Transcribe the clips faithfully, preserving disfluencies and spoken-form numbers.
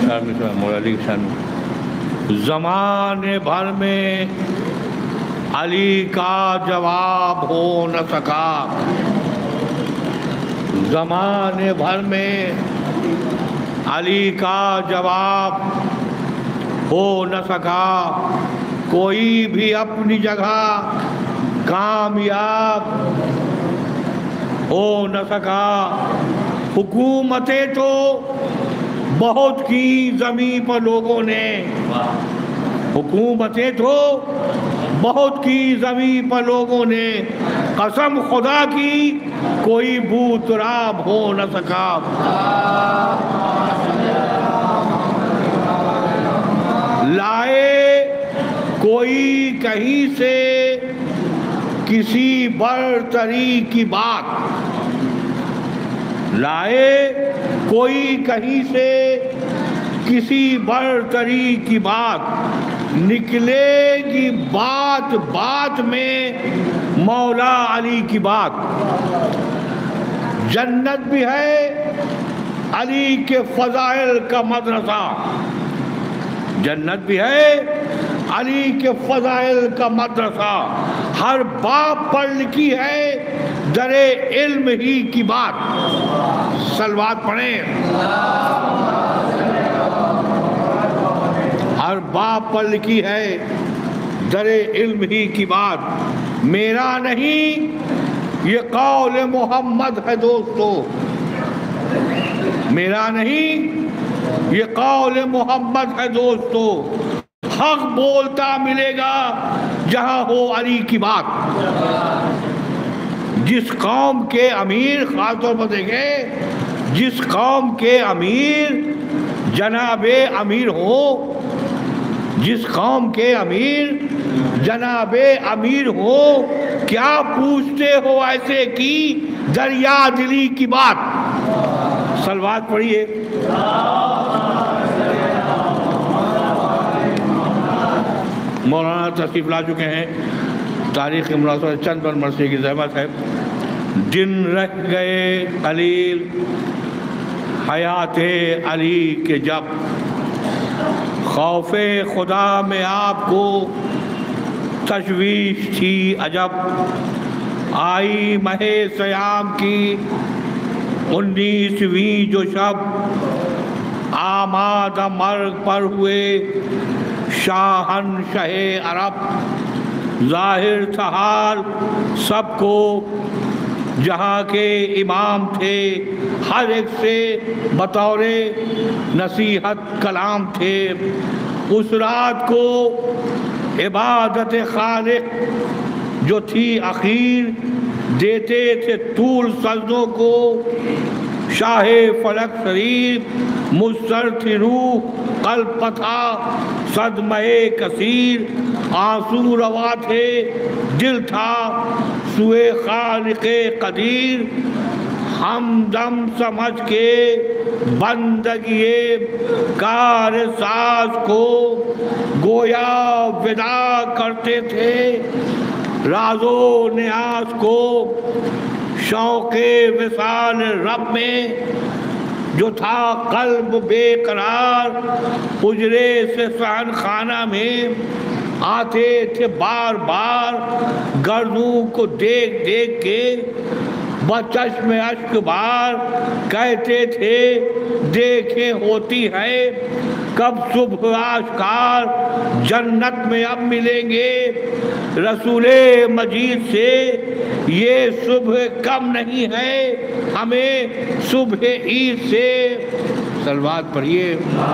مولا شان زمانے بھر میں علی کا جواب ہو نہ سکا، زمانے بھر میں علی کا جواب ہو نہ سکا، کوئی بھی اپنی جگہ کامیاب ہو نہ سکا۔ حکومتیں تو بہت کی زمین پر لوگوں نے، حکومتیں تو بہت کی زمین پر لوگوں نے، قسم خدا کی کوئی بوتراب ہو نہ سکا۔ لائے کوئی کہیں سے کسی برتری کی بات، لائے کوئی کہیں سے کسی برتری کی بات، نکلے گی بات بات میں مولا علی کی بات۔ جنت بھی ہے علی کے فضائل کا مدرسہ، جنت بھی ہے علی کے فضائل کا مدرسہ، ہر باب پر لکھی ہے در علم ہی کی بات۔ صلوات پڑھیں۔ ہر باب پر لکھی ہے در علم ہی کی بات، میرا نہیں یہ قول محمد ہے دوستو، میرا نہیں یہ قول محمد ہے دوستو، حق بولتا ملے گا جہاں ہو علی کی بات۔ جس قوم کے امیر، خاص طور پر دیکھیں، جس قوم کے امیر جناب امیر ہو، جس قوم کے امیر جناب امیر ہو، کیا پوچھتے ہو ایسے کی دریا دلی کی بات۔ صلوات پڑھیے۔ مولانا تشریف لا چکے ہیں، تاریخ کے مناسبت چند بر مرثیے کی زحمت ہے۔ دن رہ گئے قلیل حیات علی کے جب، خوف خدا میں آپ کو تشویش تھی عجب، آئی ماہ سیام کی انیسویں جو شب، آمادہ مرگ پر ہوئے شاہنشاہ عرب، ظاہر تھا حال سب کو جہاں کے امام تھے، ہر ایک سے بطور نصیحت کلام تھے۔ اس رات کو عبادت خالق جو تھی اخیر، دیتے تھے طول سجدوں کو شاہ فلک شریف، مضطر تھی روح قلب تھا صدمہ کثیر، آنسو روا تھے دل تھا سوئے خالق قدیر، ہمدم سمجھ کے بندگی کار ساز کو گویا ودا کرتے تھے، راز و نیاز کو شوق وصال رب میں جو تھا قلب بے قرار، حجرے سے صحن خانہ میں آتے تھے بار بار، گردوں کو دیکھ دیکھ کے بچشم اشک بار، کہتے تھے دیکھیں ہوتی ہے کب صبح آشکار، جنت میں اب ملیں گے رسول مجید سے، یہ صبح کم نہیں ہے ہمیں صبح عید سے۔ صلوات پڑھیے۔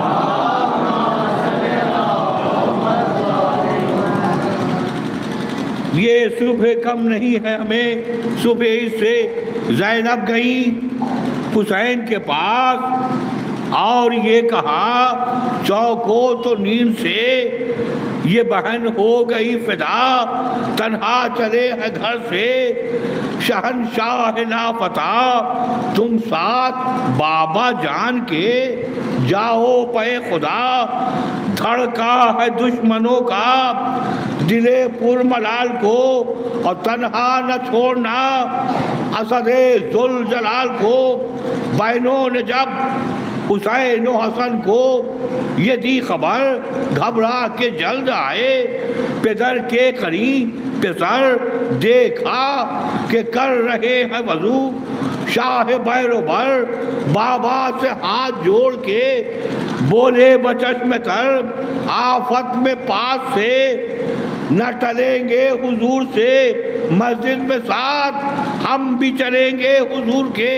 یہ صبح کم نہیں ہے ہمیں صبح عید سے۔ زینب گئیں حسین کے پاس اور یہ کہا چوکو تو نیند سے، یہ بہن ہو گئی فدا تنہا چلے ہے گھر سے، شہنشاہ لاپتہ تم ساتھ بابا جان کے جاؤ پے خدا، دھڑکا ہے دشمنوں کا دل پر ملال کو، اور تنہا نہ چھوڑنا اسد ذوالجلال کو۔ بہنوں نے جب حسین و حسن کو یہ دی خبر، گھبرا کے جلد آئے پدر کے قریب پسر، دیکھا کہ کر رہے ہیں وضو شاہ بیر و بر، بابا سے ہاتھ جوڑ کے بولے بچشم تر، آفت میں پاس سے نہ ٹلیں گے حضور سے، مسجد میں ساتھ ہم بھی چلیں گے حضور کے۔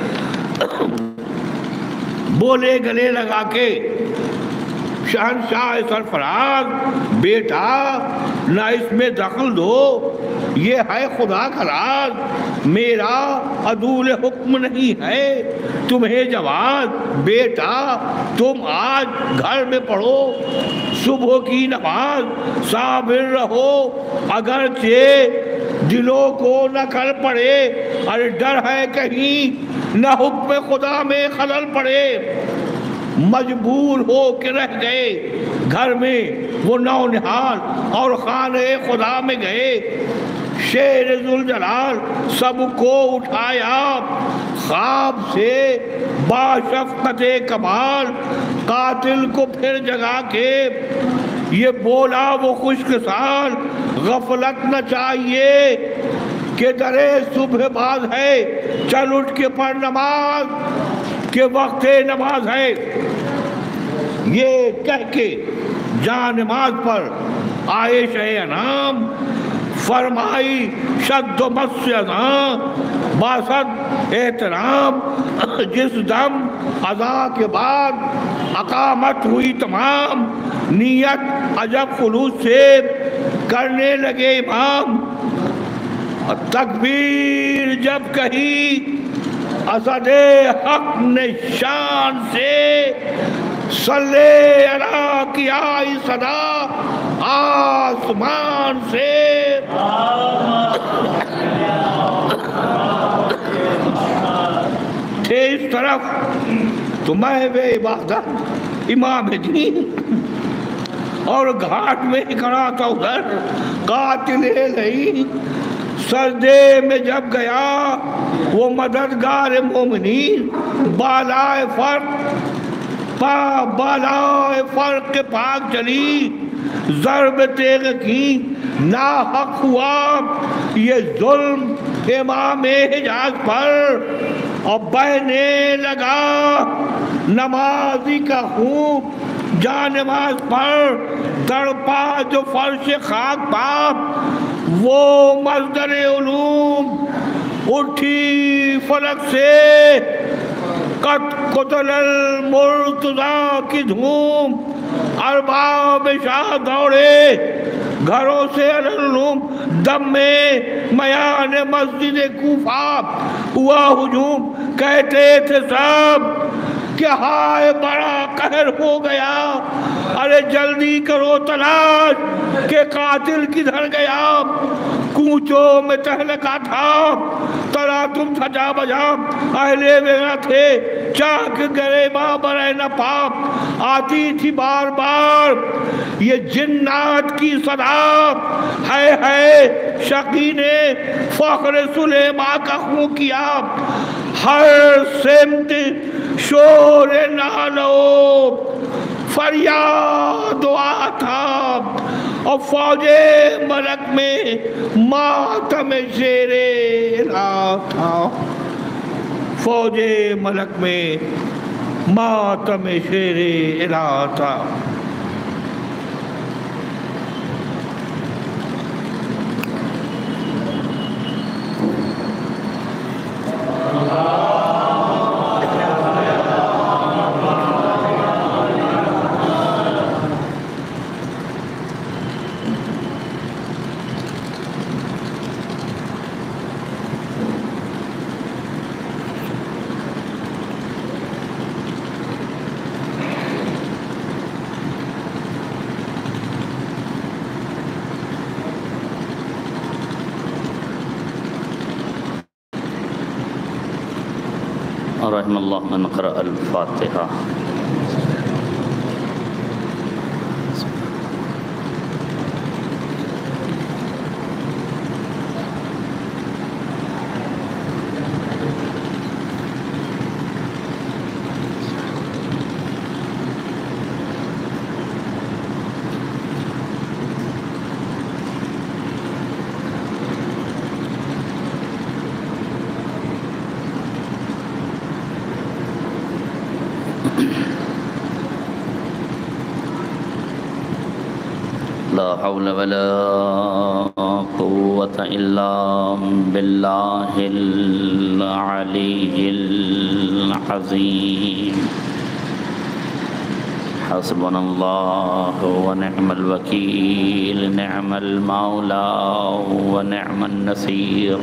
بولے گلے لگا کے شہنشاہ سرفراز، بیٹا نہ اس میں دخل دو، یہ ہے خدا کا راز، میرا عدول حکم نہیں ہے تمہیں جواز، بیٹا تم آج گھر میں پڑھو صبح کی نماز، صابر رہو اگرچہ دلوں کو نہ کر پڑے، اور ڈر ہے کہیں نہ حکم خدا میں خلل پڑے۔ مجبور ہو کے رہ گئے گھر میں وہ نونہال، اور خانہ خدا میں گئے، شیر ذوالجلال سب کو اٹھایا خواب سے باشفقت کمال، قاتل کو پھر جگا کے یہ بولا وہ خشک سال، غفلت نہ چاہیے کہ درے صبح باز ہے، چل اٹھ کے پڑھ نماز کہ وقت نماز ہے۔ یہ کہہ کے جان نماز پر آئے شہ انام، فرمائی شد و مس اذاں باسد احترام، جس دم اذاں کے بعد اقامت ہوئی تمام، نیت عجب خلوص سے کرنے لگے امام، تکبیر جب کہی اسد حق نے شان سے، صلی علی کی آئی صدا آسمان سے۔ تھے اس طرف تو میں بے عبادت امام دین، اور گھاٹ میں کھڑا تھا ادھر قاتل الہی، سجدے میں جب گیا وہ مددگار مومنین، بالائے فرق پا بالائے فرق پاک چلی، ضرب تیغ کی ناحق ہوا یہ ظلم امام حجاز پر، اور بہنے لگا نمازی کا خون جا نماز پر، تڑپا جو فرش خاک پاپ وہ مصدر علوم، اٹھی فلک سے قط قتل المرتضیٰ کی دھوم، ارباب شاہ دوڑے گھروں سے العلوم، دم میں میان مسجد کوفہ ہوا ہجوم، کہتے تھے سب کہ ہائے بڑا قہر ہو گیا، ارے جلدی کرو تلاش کہ قاتل کدھر گیا، کوچوں میں تہلکا تھا ترا تم سجا بجا، اہلِ وغیرہ تھے چاک گرے ماں برے نہ پاپ، آتی تھی بار بار یہ جنات کی صدا، ہے ہے شقی نے فخر سلیمان کا خون کیا، ہر سمت شور نالو فریاد و آتاب، اور فوج ملک میں ماتم شیر الہ تھا، فوج ملک میں ماتم شیر الہ تھا۔ رحم اللہ من قرأ الفاتحہ۔ لا حول ولا قوة إلا بالله العلي العظيم. حسبنا الله ونعم الوكيل، نعم المولى ونعم النصير.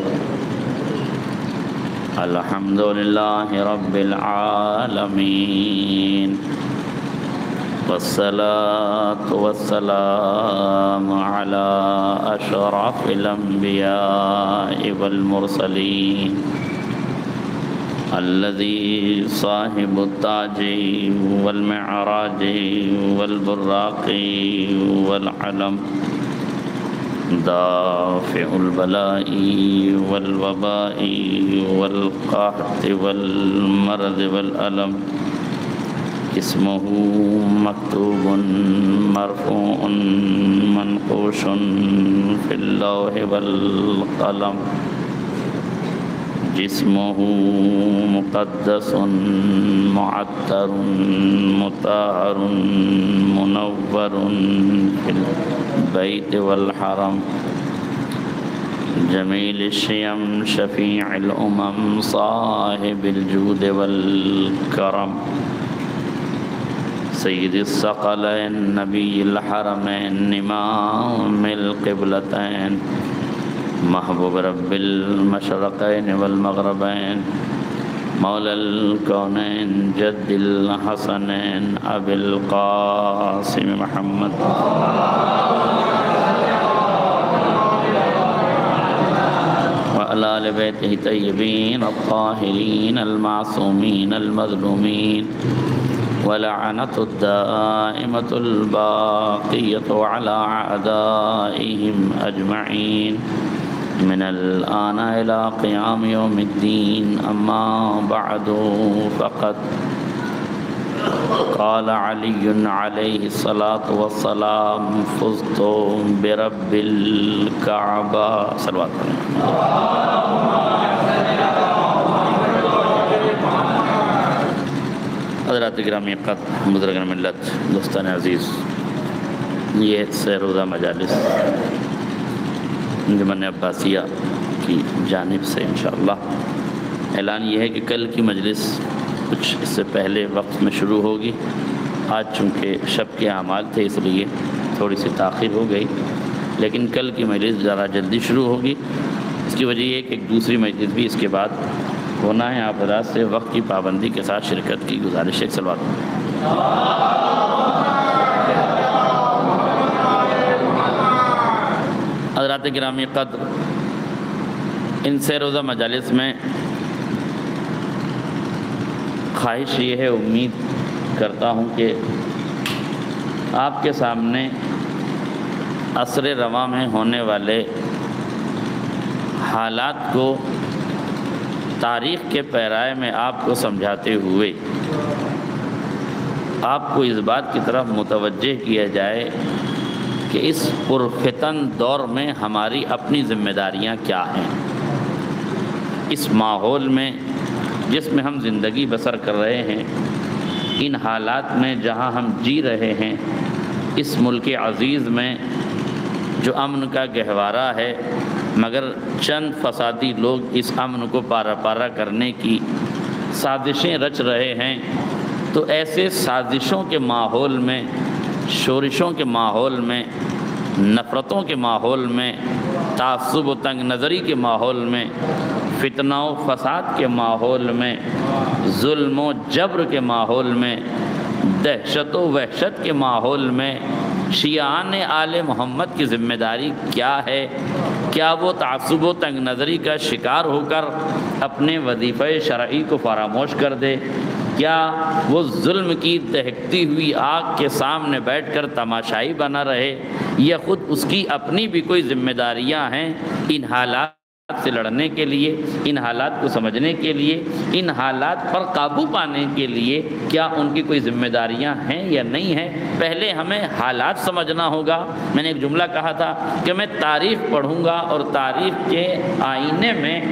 الحمد لله رب العالمين، والصلاة والسلام على أشرف الأنبياء والمرسلين، الذي صاحب التاج والمعراج والبراق والعلم، دافع البلاء والوباء والقحط والمرض والألم. اسمه مكتوب مرفوع منقوش في اللوح والقلم. جسمه مقدس معطر مطهر منور في البيت والحرم. جمیل الشیم شفیع الامم صاحب الجود والکرم. سید الثقلین نبی الحرمین امام القبلتین، محبوب رب المشرقین والمغربین، مولا الکونین جد الحسنین ابی القاسم محمد وعلى آل بیتہ طیبین الطاہرین المعصومین المظلومین، ولعنة الدائمة الباقية على أعدائهم أجمعين من الآن إلى قيام يوم الدين. أما بعد، فقد قال علي عليه الصلاة والسلام: فزت برب الكعبة. صلوات حضرات گرامی قدر، بزرگان ملت، دوستان عزیز، یہ سہ روزہ مجالس انجمن عباسیہ کی جانب سے انشاءاللہ اعلان یہ ہے کہ کل کی مجلس کچھ اس سے پہلے وقت میں شروع ہوگی. آج چونکہ شب کے اعمال تھے اس لیے تھوڑی سی تاخیر ہو گئی، لیکن کل کی مجلس ذرا جلدی شروع ہوگی. اس کی وجہ یہ ہے کہ ایک دوسری مجلس بھی اس کے بعد ہونا ہے. آپ حضرات سے وقت کی پابندی کے ساتھ شرکت کی گزارش ہے. صلوات. حضرات گرامی قدر، ان سے روزہ مجالس میں خواہش یہ ہے، امید کرتا ہوں کہ آپ کے سامنے عصر رواں میں ہونے والے حالات کو تاریخ کے پیرائے میں آپ کو سمجھاتے ہوئے آپ کو اس بات کی طرف متوجہ کیا جائے کہ اس پرفتن دور میں ہماری اپنی ذمہ داریاں کیا ہیں. اس ماحول میں جس میں ہم زندگی بسر کر رہے ہیں، ان حالات میں جہاں ہم جی رہے ہیں، اس ملک عزیز میں جو امن کا گہوارہ ہے، مگر چند فسادی لوگ اس امن کو پارا پارا کرنے کی سازشیں رچ رہے ہیں. تو ایسے سازشوں کے ماحول میں، شورشوں کے ماحول میں، نفرتوں کے ماحول میں، تعصب و تنگ نظری کے ماحول میں، فتنہ و فساد کے ماحول میں، ظلم و جبر کے ماحول میں، دہشت و وحشت کے ماحول میں شیعان آل محمد کی ذمہ داری کیا ہے؟ کیا وہ تعصب و تنگ نظری کا شکار ہو کر اپنے وظیفہ شرعی کو فراموش کر دے؟ کیا وہ ظلم کی دہکتی ہوئی آگ کے سامنے بیٹھ کر تماشائی بنا رہے، یا خود اس کی اپنی بھی کوئی ذمہ داریاں ہیں؟ ان حالات سے لڑنے کے لیے، ان حالات کو سمجھنے کے لیے، ان حالات پر قابو پانے کے لیے کیا ان کی کوئی ذمہ داریاں ہیں یا نہیں ہیں؟ پہلے ہمیں حالات سمجھنا ہوگا. میں نے ایک جملہ کہا تھا کہ میں تاریخ پڑھوں گا اور تاریخ کے آئینے میں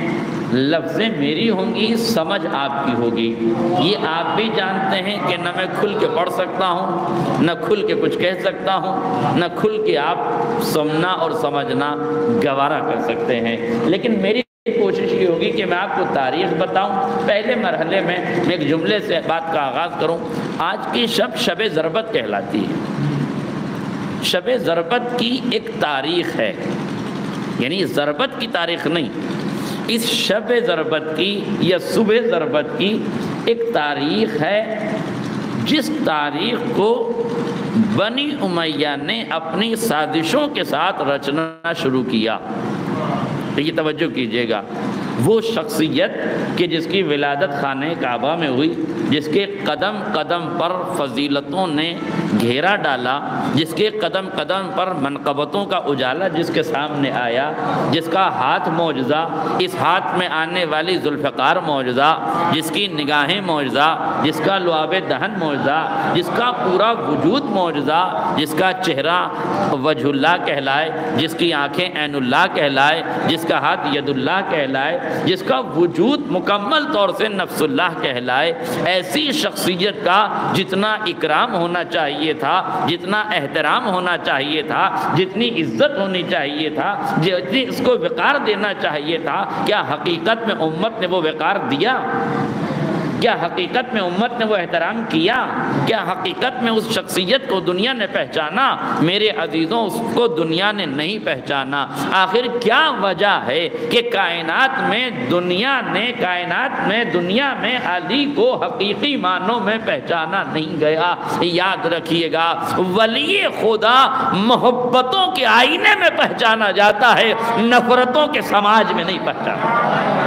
لفظیں میری ہوں گی، سمجھ آپ کی ہوگی۔ یہ آپ بھی جانتے ہیں کہ نہ میں کھل کے پڑھ سکتا ہوں، نہ کھل کے کچھ کہہ سکتا ہوں، نہ کھل کے آپ سننا اور سمجھنا گوارا کر سکتے ہیں، لیکن میری کوشش یہ ہوگی کہ میں آپ کو تاریخ بتاؤں۔ پہلے مرحلے میں میں ایک جملے سے بات کا آغاز کروں۔ آج کی شب شب ضربت کہلاتی ہے۔ شب ضربت کی ایک تاریخ ہے، یعنی ضربت کی تاریخ نہیں، اس شب ضربت کی یا صبح ضربت کی ایک تاریخ ہے، جس تاریخ کو بنی امیہ نے اپنی سازشوں کے ساتھ رچنا شروع کیا۔ یہ توجہ کیجئے گا، وہ شخصیت کہ جس کی ولادت خانہ کعبہ میں ہوئی، جس کے قدم قدم پر فضیلتوں نے گھیرا ڈالا، جس کے قدم قدم پر منقبتوں کا اجالا جس کے سامنے آیا، جس کا ہاتھ معجزہ، اس ہاتھ میں آنے والی ذوالفقار معجزہ، جس کی نگاہیں معجزہ، جس کا لعاب دہن معجزہ، جس کا پورا وجود معجزہ، جس کا چہرہ وجہ اللہ کہلائے، جس کی آنکھیں عین اللہ کہلائے، جس کا ہاتھ ید اللہ کہلائے، جس کا وجود مکمل طور سے نفس اللہ کہلائے، ایسی شخصیت کا جتنا اکرام ہونا چاہیے تھا، جتنا احترام ہونا چاہیے تھا، جتنی عزت ہونی چاہیے تھا، جتنی اس کو وقار دینا چاہیے تھا، کیا حقیقت میں امت نے وہ وقار دیا؟ کیا حقیقت میں امت نے وہ احترام کیا؟ کیا حقیقت میں اس شخصیت کو دنیا نے پہچانا؟ میرے عزیزوں، اس کو دنیا نے نہیں پہچانا۔ آخر کیا وجہ ہے کہ کائنات میں دنیا نے کائنات میں دنیا میں علی کو حقیقی معنوں میں پہچانا نہیں گیا؟ یاد رکھیے گا، ولی خدا محبتوں کے آئینے میں پہچانا جاتا ہے، نفرتوں کے سماج میں نہیں پہچانا۔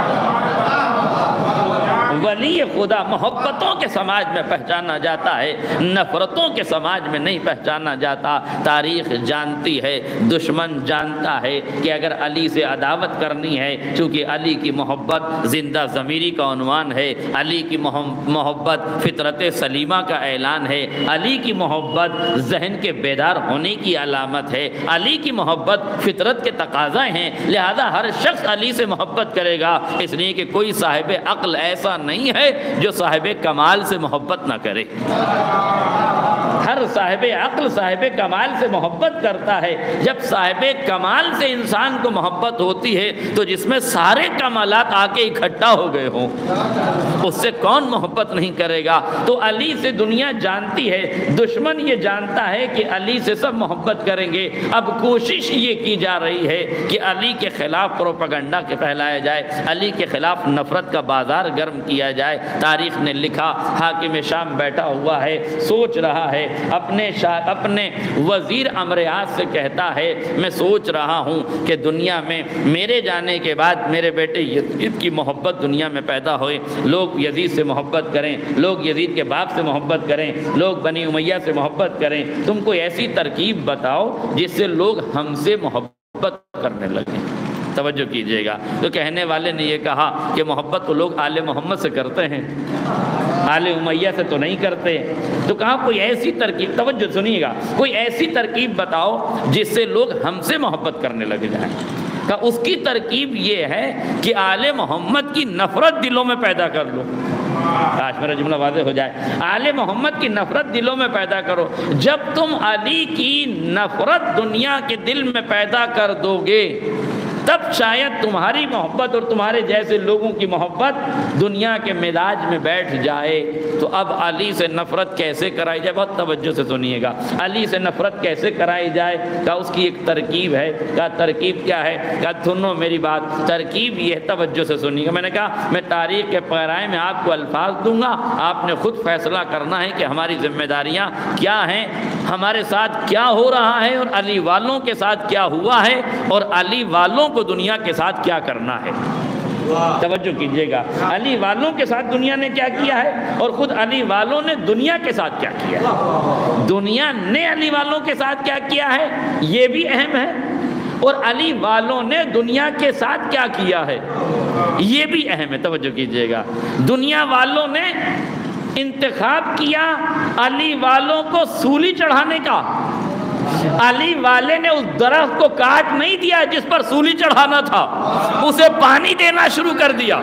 ولی خدا محبتوں کے سماج میں پہچانا جاتا ہے، نفرتوں کے سماج میں نہیں پہچانا جاتا۔ تاریخ جانتی ہے، دشمن جانتا ہے کہ اگر علی سے عداوت کرنی ہے، چونکہ علی کی محبت زندہ ضمیری کا عنوان ہے، علی کی محبت فطرت سلیمہ کا اعلان ہے، علی کی محبت ذہن کے بیدار ہونے کی علامت ہے، علی کی محبت فطرت کے تقاضے ہیں، لہذا ہر شخص علی سے محبت کرے گا، اس لیے کہ کوئی صاحب عقل ایسا نہیں ہے جو صاحب کمال سے محبت نہ کرے۔ ہر صاحب عقل صاحب کمال سے محبت کرتا ہے۔ جب صاحب کمال سے انسان کو محبت ہوتی ہے تو جس میں سارے کمالات آ کے اکٹھا ہو گئے ہوں، اس سے کون محبت نہیں کرے گا؟ تو علی سے دنیا جانتی ہے، دشمن یہ جانتا ہے کہ علی سے سب محبت کریں گے۔ اب کوشش یہ کی جا رہی ہے کہ علی کے خلاف پروپیگنڈا کے پھیلایا جائے، علی کے خلاف نفرت کا بازار گرم کیا جائے۔ تاریخ نے لکھا، حاکم شام بیٹھا ہوا ہے، سوچ رہا ہے، اپنے اپنے وزیر امریات سے کہتا ہے، میں سوچ رہا ہوں کہ دنیا میں میرے جانے کے بعد میرے بیٹے یزید کی محبت دنیا میں پیدا ہوئے، لوگ یزید سے محبت کریں، لوگ یزید کے باپ سے محبت کریں، لوگ بنی امیہ سے محبت کریں۔ تم کوئی ایسی ترکیب بتاؤ جس سے لوگ ہم سے محبت کرنے لگیں۔ توجہ کیجئے گا، تو کہنے والے نے یہ کہا کہ محبت تو لوگ آل محمد سے کرتے ہیں، آل امیہ سے تو نہیں کرتے۔ تو کہا کوئی ایسی ترکیب، توجہ سنیے گا، کوئی ایسی ترکیب بتاؤ جس سے لوگ ہم سے محبت کرنے لگ جائیں۔ کہ اس کی ترکیب یہ ہے کہ آل محمد کی نفرت دلوں میں پیدا کر لو۔ آج میرا جملہ واضح ہو جائے، آل محمد کی نفرت دلوں میں پیدا کرو۔ جب تم علی کی نفرت دنیا کے دل میں پیدا کر دو گے، تب شاید تمہاری محبت اور تمہارے جیسے لوگوں کی محبت دنیا کے مزاج میں بیٹھ جائے۔ تو اب علی سے نفرت کیسے کرائی جائے؟ بہت توجہ سے سنیے گا، علی سے نفرت کیسے کرائی جائے؟ کہا اس کی ایک ترکیب ہے۔ کہا ترکیب کیا ہے؟ کہا سنو میری بات، ترکیب یہ توجہ سے سنیے گا۔ میں نے کہا میں تاریخ کے پیرائے میں آپ کو الفاظ دوں گا، آپ نے خود فیصلہ کرنا ہے کہ ہماری ذمہ داریاں کیا ہیں، ہمارے ساتھ کیا ہو رہا ہے، اور علی والوں کے ساتھ کیا ہوا ہے، اور علی والوں کو دنیا کے ساتھ کیا کرنا ہے۔ توجہ کیجئے گا، علی والوں کے ساتھ دنیا نے کیا کیا ہے، اور خود علی والوں نے دنیا کے ساتھ کیا کیا ہے۔ دنیا نے علی والوں کے ساتھ کیا کیا ہے یہ بھی اہم ہے، اور علی والوں نے دنیا کے ساتھ کیا کیا ہے یہ بھی اہم ہے۔ توجہ کیجئے گا، دنیا والوں نے انتخاب کیا علی والوں کو سولی چڑھانے کا، علی والے نے اس درخت کو کاٹ نہیں دیا جس پر سولی چڑھانا تھا، اسے پانی دینا شروع کر دیا۔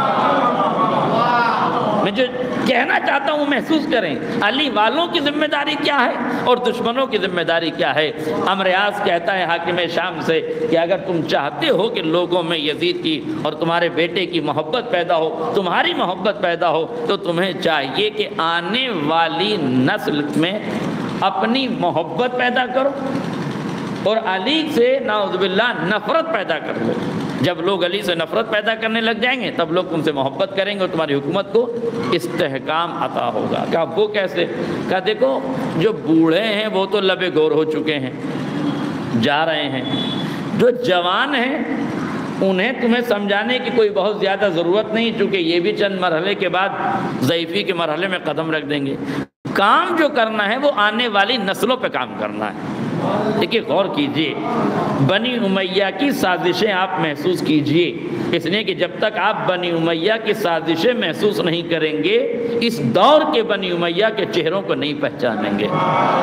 میں جو کہنا چاہتا ہوں محسوس کریں، علی والوں کی ذمہ داری کیا ہے اور دشمنوں کی ذمہ داری کیا ہے۔ عمرو ریاض کہتا ہے حاکم شام سے کہ اگر تم چاہتے ہو کہ لوگوں میں یزید کی اور تمہارے بیٹے کی محبت پیدا ہو، تمہاری محبت پیدا ہو، تو تمہیں چاہیے کہ آنے والی نسل میں اپنی محبت پیدا کرو اور علی سے نعوذ باللہ نفرت پیدا کر لو۔ جب لوگ علی سے نفرت پیدا کرنے لگ جائیں گے تب لوگ تم سے محبت کریں گے اور تمہاری حکومت کو استحکام عطا ہوگا۔ کہا وہ کیسے؟ کہا دیکھو جو بوڑھے ہیں وہ تو لبے گور ہو چکے ہیں، جا رہے ہیں، جو جوان ہیں انہیں تمہیں سمجھانے کی کوئی بہت زیادہ ضرورت نہیں، چونکہ یہ بھی چند مرحلے کے بعد ضعیفی کے مرحلے میں قدم رکھ دیں گے۔ کام جو کرنا ہے وہ آنے والی نسلوں پہ کام کرنا ہے۔ دیکھیے غور کیجئے، بنی امیہ کی سازشیں آپ محسوس کیجئے، اس لیے کہ جب تک آپ بنی امیہ کی سازشیں محسوس نہیں کریں گے اس دور کے بنی امیہ کے چہروں کو نہیں پہچانیں گے۔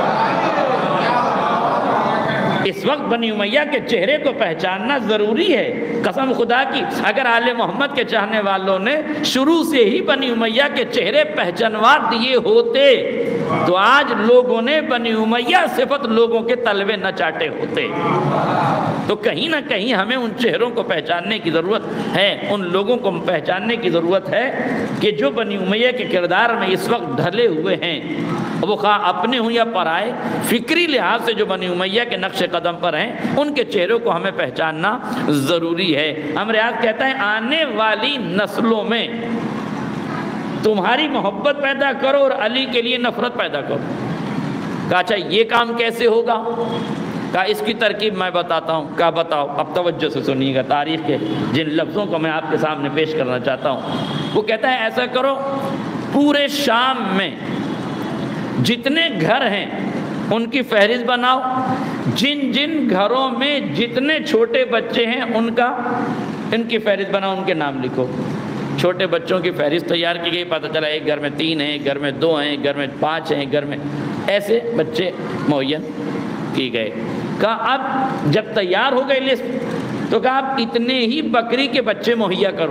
اس وقت بنی امیہ کے چہرے کو پہچاننا ضروری ہے۔ قسم خدا کی اگر آل محمد کے چاہنے والوں نے شروع سے ہی بنی امیہ کے چہرے پہچانوا دیے ہوتے تو آج لوگوں نے بنی امیہ صفت لوگوں کے تلوے نہ چاٹے ہوتے۔ تو کہیں نہ کہیں ہمیں ان چہروں کو پہچاننے کی ضرورت ہے، ان لوگوں کو پہچاننے کی ضرورت ہے کہ جو بنی امیہ کے کردار میں اس وقت ڈھلے ہوئے ہیں، وہ خواہ اپنے ہوں یا پرائے، فکری لحاظ سے جو بنی امیہ کے نقش قدم پر ہیں ان کے چہروں کو ہمیں پہچاننا ضروری ہے۔ عمرو ریاض کہتا ہے آنے والی نسلوں میں تمہاری محبت پیدا کرو اور علی کے لیے نفرت پیدا کرو۔ کہا اچھا یہ کام کیسے ہوگا؟ کہا اس کی ترکیب میں بتاتا ہوں۔ کہا بتاؤ۔ اب توجہ سے سنیے گا، تاریخ کے جن لفظوں کو میں آپ کے سامنے پیش کرنا چاہتا ہوں۔ وہ کہتا ہے ایسا کرو، پورے شام میں جتنے گھر ہیں ان کی فہرست بناؤ، جن جن گھروں میں جتنے چھوٹے بچے ہیں ان کا ان کی فہرست بناؤ، ان کے نام لکھو۔ چھوٹے بچوں کی فہرست تیار کی گئی، پتہ چلا ایک گھر میں تین ہیں، ایک گھر میں دو ہیں، ایک گھر میں پانچ ہیں، ایک گھر میں ایسے بچے معین کی گئے۔ کہا اب جب تیار ہو گئی لسٹ تو کہا اب اتنے ہی بکری کے بچے مہیا کرو۔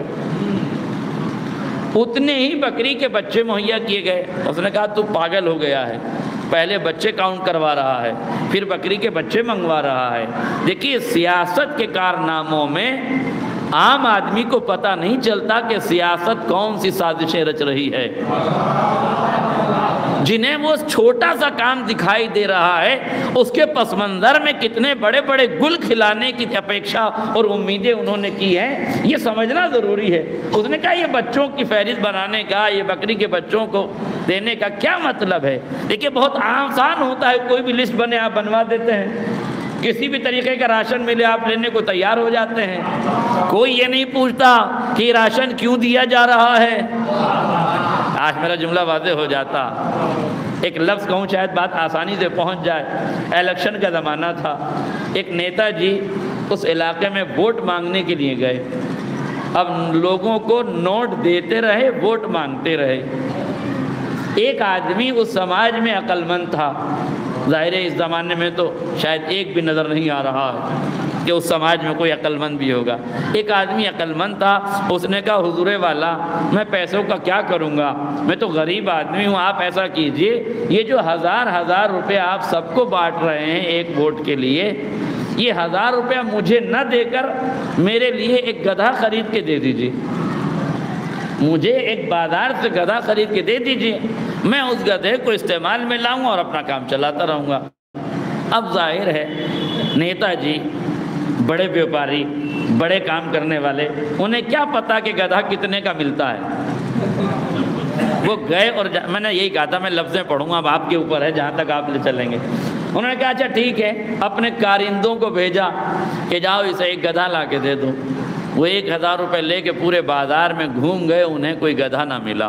اتنے ہی بکری کے بچے مہیا کیے گئے۔ اس نے کہا تو پاگل ہو گیا ہے، پہلے بچے کاؤنٹ کروا رہا ہے پھر بکری کے بچے منگوا رہا ہے۔ دیکھیے سیاست کے کارناموں میں عام آدمی کو پتہ نہیں چلتا کہ سیاست کون سی سازشیں رچ رہی ہے۔ جنہیں وہ چھوٹا سا کام دکھائی دے رہا ہے اس کے پس منظر میں کتنے بڑے بڑے گل کھلانے کی اپیکشا اور امیدیں انہوں نے کی ہیں، یہ سمجھنا ضروری ہے۔ اس نے کہا یہ بچوں کی فہرست بنانے کا، یہ بکری کے بچوں کو دینے کا کیا مطلب ہے؟ دیکھیے بہت آسان ہوتا ہے، کوئی بھی لسٹ بنے آپ بنوا دیتے ہیں، کسی بھی طریقے کا راشن ملے آپ لینے کو تیار ہو جاتے ہیں، کوئی یہ نہیں پوچھتا کہ یہ راشن کیوں دیا جا رہا ہے۔ آج میرا جملہ واضح ہو جاتا، ایک لفظ کہوں شاید بات آسانی سے پہنچ جائے۔ الیکشن کا زمانہ تھا، ایک نیتا جی اس علاقے میں ووٹ مانگنے کے لیے گئے۔ اب لوگوں کو نوٹ دیتے رہے، ووٹ مانگتے رہے۔ ایک آدمی اس سماج میں عقل مند تھا، ظاہر ہے اس زمانے میں تو شاید ایک بھی نظر نہیں آ رہا ہے کہ اس سماج میں کوئی عقل مند بھی ہوگا۔ ایک آدمی عقل مند تھا، اس نے کہا حضور والا میں پیسوں کا کیا کروں گا، میں تو غریب آدمی ہوں، آپ ایسا کیجئے یہ جو ہزار ہزار روپے آپ سب کو بانٹ رہے ہیں ایک ووٹ کے لیے، یہ ہزار روپیہ مجھے نہ دے کر میرے لیے ایک گدھا خرید کے دے دیجئے، مجھے ایک بازار سے گدھا خرید کے دے دیجئے، میں اس گدھے کو استعمال میں لاؤں اور اپنا کام چلاتا رہوں گا۔ اب ظاہر ہے نیتا جی بڑے بیوپاری، بڑے کام کرنے والے، انہیں کیا پتا کہ گدھا کتنے کا ملتا ہے۔ وہ گئے اور میں نے یہی کہا تھا میں لفظیں پڑھوں گا، اب آپ کے اوپر ہے جہاں تک آپ لے چلیں گے۔ انہوں نے کہا اچھا ٹھیک ہے، اپنے کارندوں کو بھیجا کہ جاؤ اسے ایک گدھا لا کے دے دو۔ وہ ایک ہزار روپے لے کے پورے بازار میں گھوم گئے، انہیں کوئی گدھا نہ ملا۔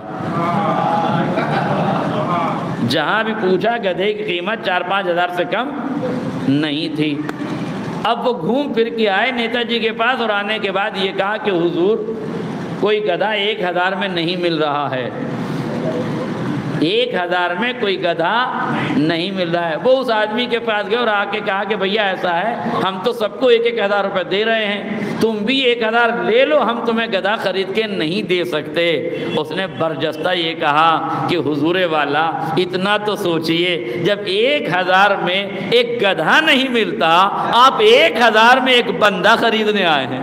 جہاں بھی پوچھا گدھے کی قیمت چار پانچ ہزار سے کم نہیں تھی۔ اب وہ گھوم پھر کے آئے نیتا جی کے پاس اور آنے کے بعد یہ کہا کہ حضور کوئی گدھا ایک ہزار میں نہیں مل رہا ہے۔ ایک ہزار میں کوئی گدھا نہیں مل رہا ہے۔ وہ اس آدمی کے پاس گئے اور آ کے کہا کہ بھیا ایسا ہے، ہم تو سب کو ایک ایک ہزار روپے دے رہے ہیں، تم بھی ایک ہزار لے لو، ہم تمہیں گدھا خرید کے نہیں دے سکتے۔ اس نے برجستہ یہ کہا کہ حضور والا اتنا تو سوچئے، جب ایک ہزار میں ایک گدھا نہیں ملتا، آپ ایک ہزار میں ایک بندہ خریدنے آئے ہیں۔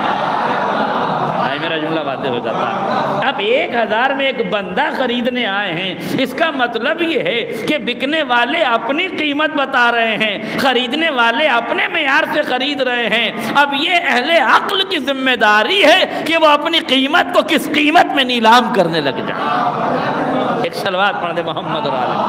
میرا جملہ واضح ہو جاتا ہے۔ اب ایک ہزار میں ایک بندہ خریدنے آئے ہیں، اس کا مطلب یہ ہے کہ بکنے والے اپنی قیمت بتا رہے ہیں، خریدنے والے اپنے معیار سے خرید رہے ہیں۔ اب یہ اہل عقل کی ذمہ داری ہے کہ وہ اپنی قیمت کو کس قیمت میں نیلام کرنے لگ جائے۔ ایک صلوات پڑھ دے محمد اور آلہ۔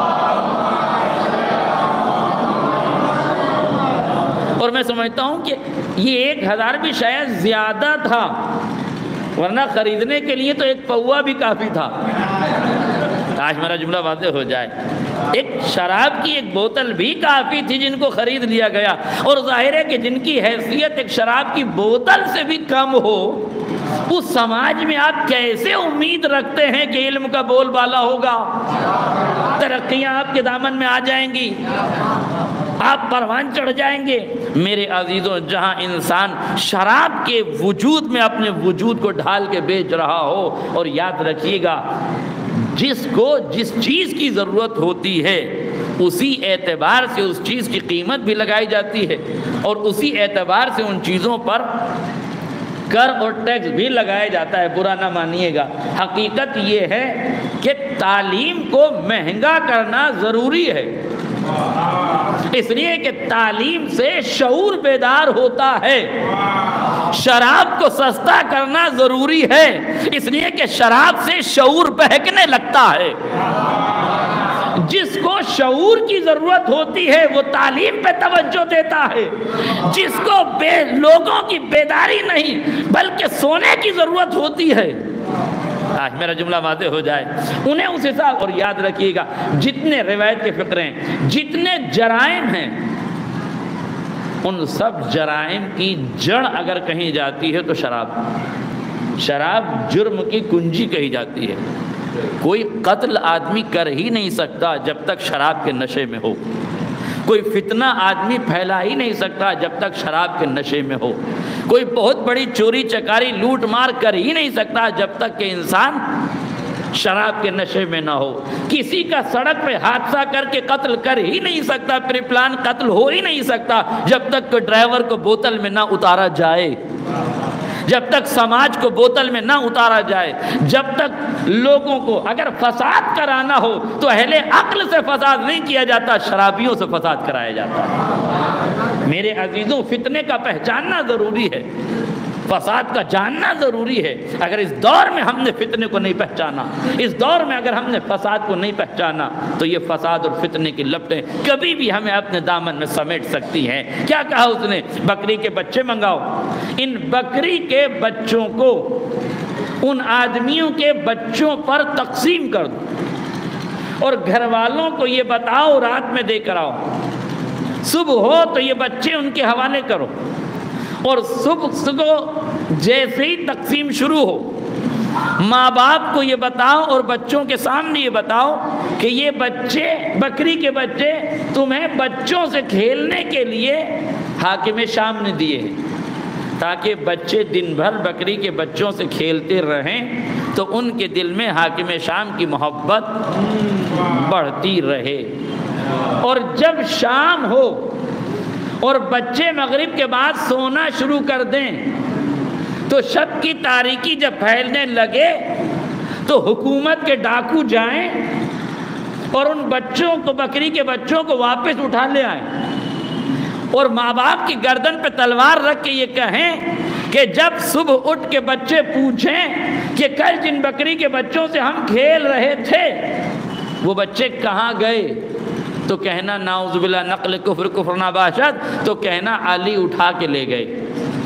اور میں سمجھتا ہوں کہ یہ ایک ہزار بھی شاید زیادہ تھا، ورنہ خریدنے کے لیے تو ایک پوا بھی کافی تھا۔ آج میرا جملہ واضح ہو جائے، ایک شراب کی ایک بوتل بھی کافی تھی جن کو خرید لیا گیا، اور ظاہر ہے کہ جن کی حیثیت ایک شراب کی بوتل سے بھی کم ہو، اس سماج میں آپ کیسے امید رکھتے ہیں کہ علم کا بول بالا ہوگا، ترقیاں آپ کے دامن میں آ جائیں گی، آپ پروان چڑھ جائیں گے؟ میرے عزیزوں، جہاں انسان شراب کے وجود میں اپنے وجود کو ڈھال کے بیچ رہا ہو، اور یاد رکھیے گا جس کو جس چیز کی ضرورت ہوتی ہے اسی اعتبار سے اس چیز کی قیمت بھی لگائی جاتی ہے، اور اسی اعتبار سے ان چیزوں پر کر اور ٹیکس بھی لگایا جاتا ہے۔ برا نہ مانیے گا، حقیقت یہ ہے کہ تعلیم کو مہنگا کرنا ضروری ہے، اس لیے کہ تعلیم سے شعور بیدار ہوتا ہے۔ شراب کو سستا کرنا ضروری ہے، اس لیے کہ شراب سے شعور بہکنے لگتا ہے۔ جس کو شعور کی ضرورت ہوتی ہے وہ تعلیم پہ توجہ دیتا ہے، جس کو بے لوگوں کی بیداری نہیں بلکہ سونے کی ضرورت ہوتی ہے، آج میرا جملہ واضح ہو جائے، انہیں اس حساب۔ اور یاد رکھیے گا جتنے روایت کے فقرے ہیں، جتنے جرائم ہیں، ان سب جرائم کی جڑ اگر کہیں جاتی ہے تو شراب شراب جرم کی کنجی کہی جاتی ہے۔ کوئی قتل آدمی کر ہی نہیں سکتا جب تک شراب کے نشے میں ہو، کوئی فتنہ آدمی پھیلا ہی نہیں سکتا جب تک شراب کے نشے میں ہو، کوئی بہت بڑی چوری چکاری لوٹ مار کر ہی نہیں سکتا جب تک کہ انسان شراب کے نشے میں نہ ہو، کسی کا سڑک پہ حادثہ کر کے قتل کر ہی نہیں سکتا، پری پلان قتل ہو ہی نہیں سکتا جب تک کہ ڈرائیور کو بوتل میں نہ اتارا جائے، جب تک سماج کو بوتل میں نہ اتارا جائے، جب تک لوگوں کو اگر فساد کرانا ہو تو اہل عقل سے فساد نہیں کیا جاتا، شرابیوں سے فساد کرایا جاتا ہے۔ میرے عزیزوں، فتنے کا پہچاننا ضروری ہے، فساد کا جاننا ضروری ہے۔ اگر اس دور میں ہم نے فتنے کو نہیں پہچانا، اس دور میں اگر ہم نے فساد کو نہیں پہچانا تو یہ فساد اور فتنے کی لپٹیں کبھی بھی ہمیں اپنے دامن میں سمیٹ سکتی ہیں۔ کیا کہا اس نے؟ بکری کے بچے منگاؤ، ان بکری کے بچوں کو ان آدمیوں کے بچوں پر تقسیم کر دو، اور گھر والوں کو یہ بتاؤ رات میں دے کر آؤ، صبح ہو تو یہ بچے ان کے حوالے کرو، اور صبح صبح جیسے ہی تقسیم شروع ہو ماں باپ کو یہ بتاؤ اور بچوں کے سامنے یہ بتاؤ کہ یہ بچے، بکری کے بچے تمہیں بچوں سے کھیلنے کے لیے حاکم شام نے دیے ہیں، تاکہ بچے دن بھر بکری کے بچوں سے کھیلتے رہیں تو ان کے دل میں حاکم شام کی محبت بڑھتی رہے۔ اور جب شام ہو اور بچے مغرب کے بعد سونا شروع کر دیں تو شب کی تاریکی جب پھیلنے لگے تو حکومت کے ڈاکو جائیں اور ان بچوں کو، بکری کے بچوں کو واپس اٹھا لے آئیں، اور ماں باپ کی گردن پہ تلوار رکھ کے یہ کہیں کہ جب صبح اٹھ کے بچے پوچھیں کہ کل جن بکری کے بچوں سے ہم کھیل رہے تھے وہ بچے کہاں گئے، تو کہنا نعوذ باللہ نقل کفر کفر نباشد، تو کہنا علی اٹھا کے لے گئے۔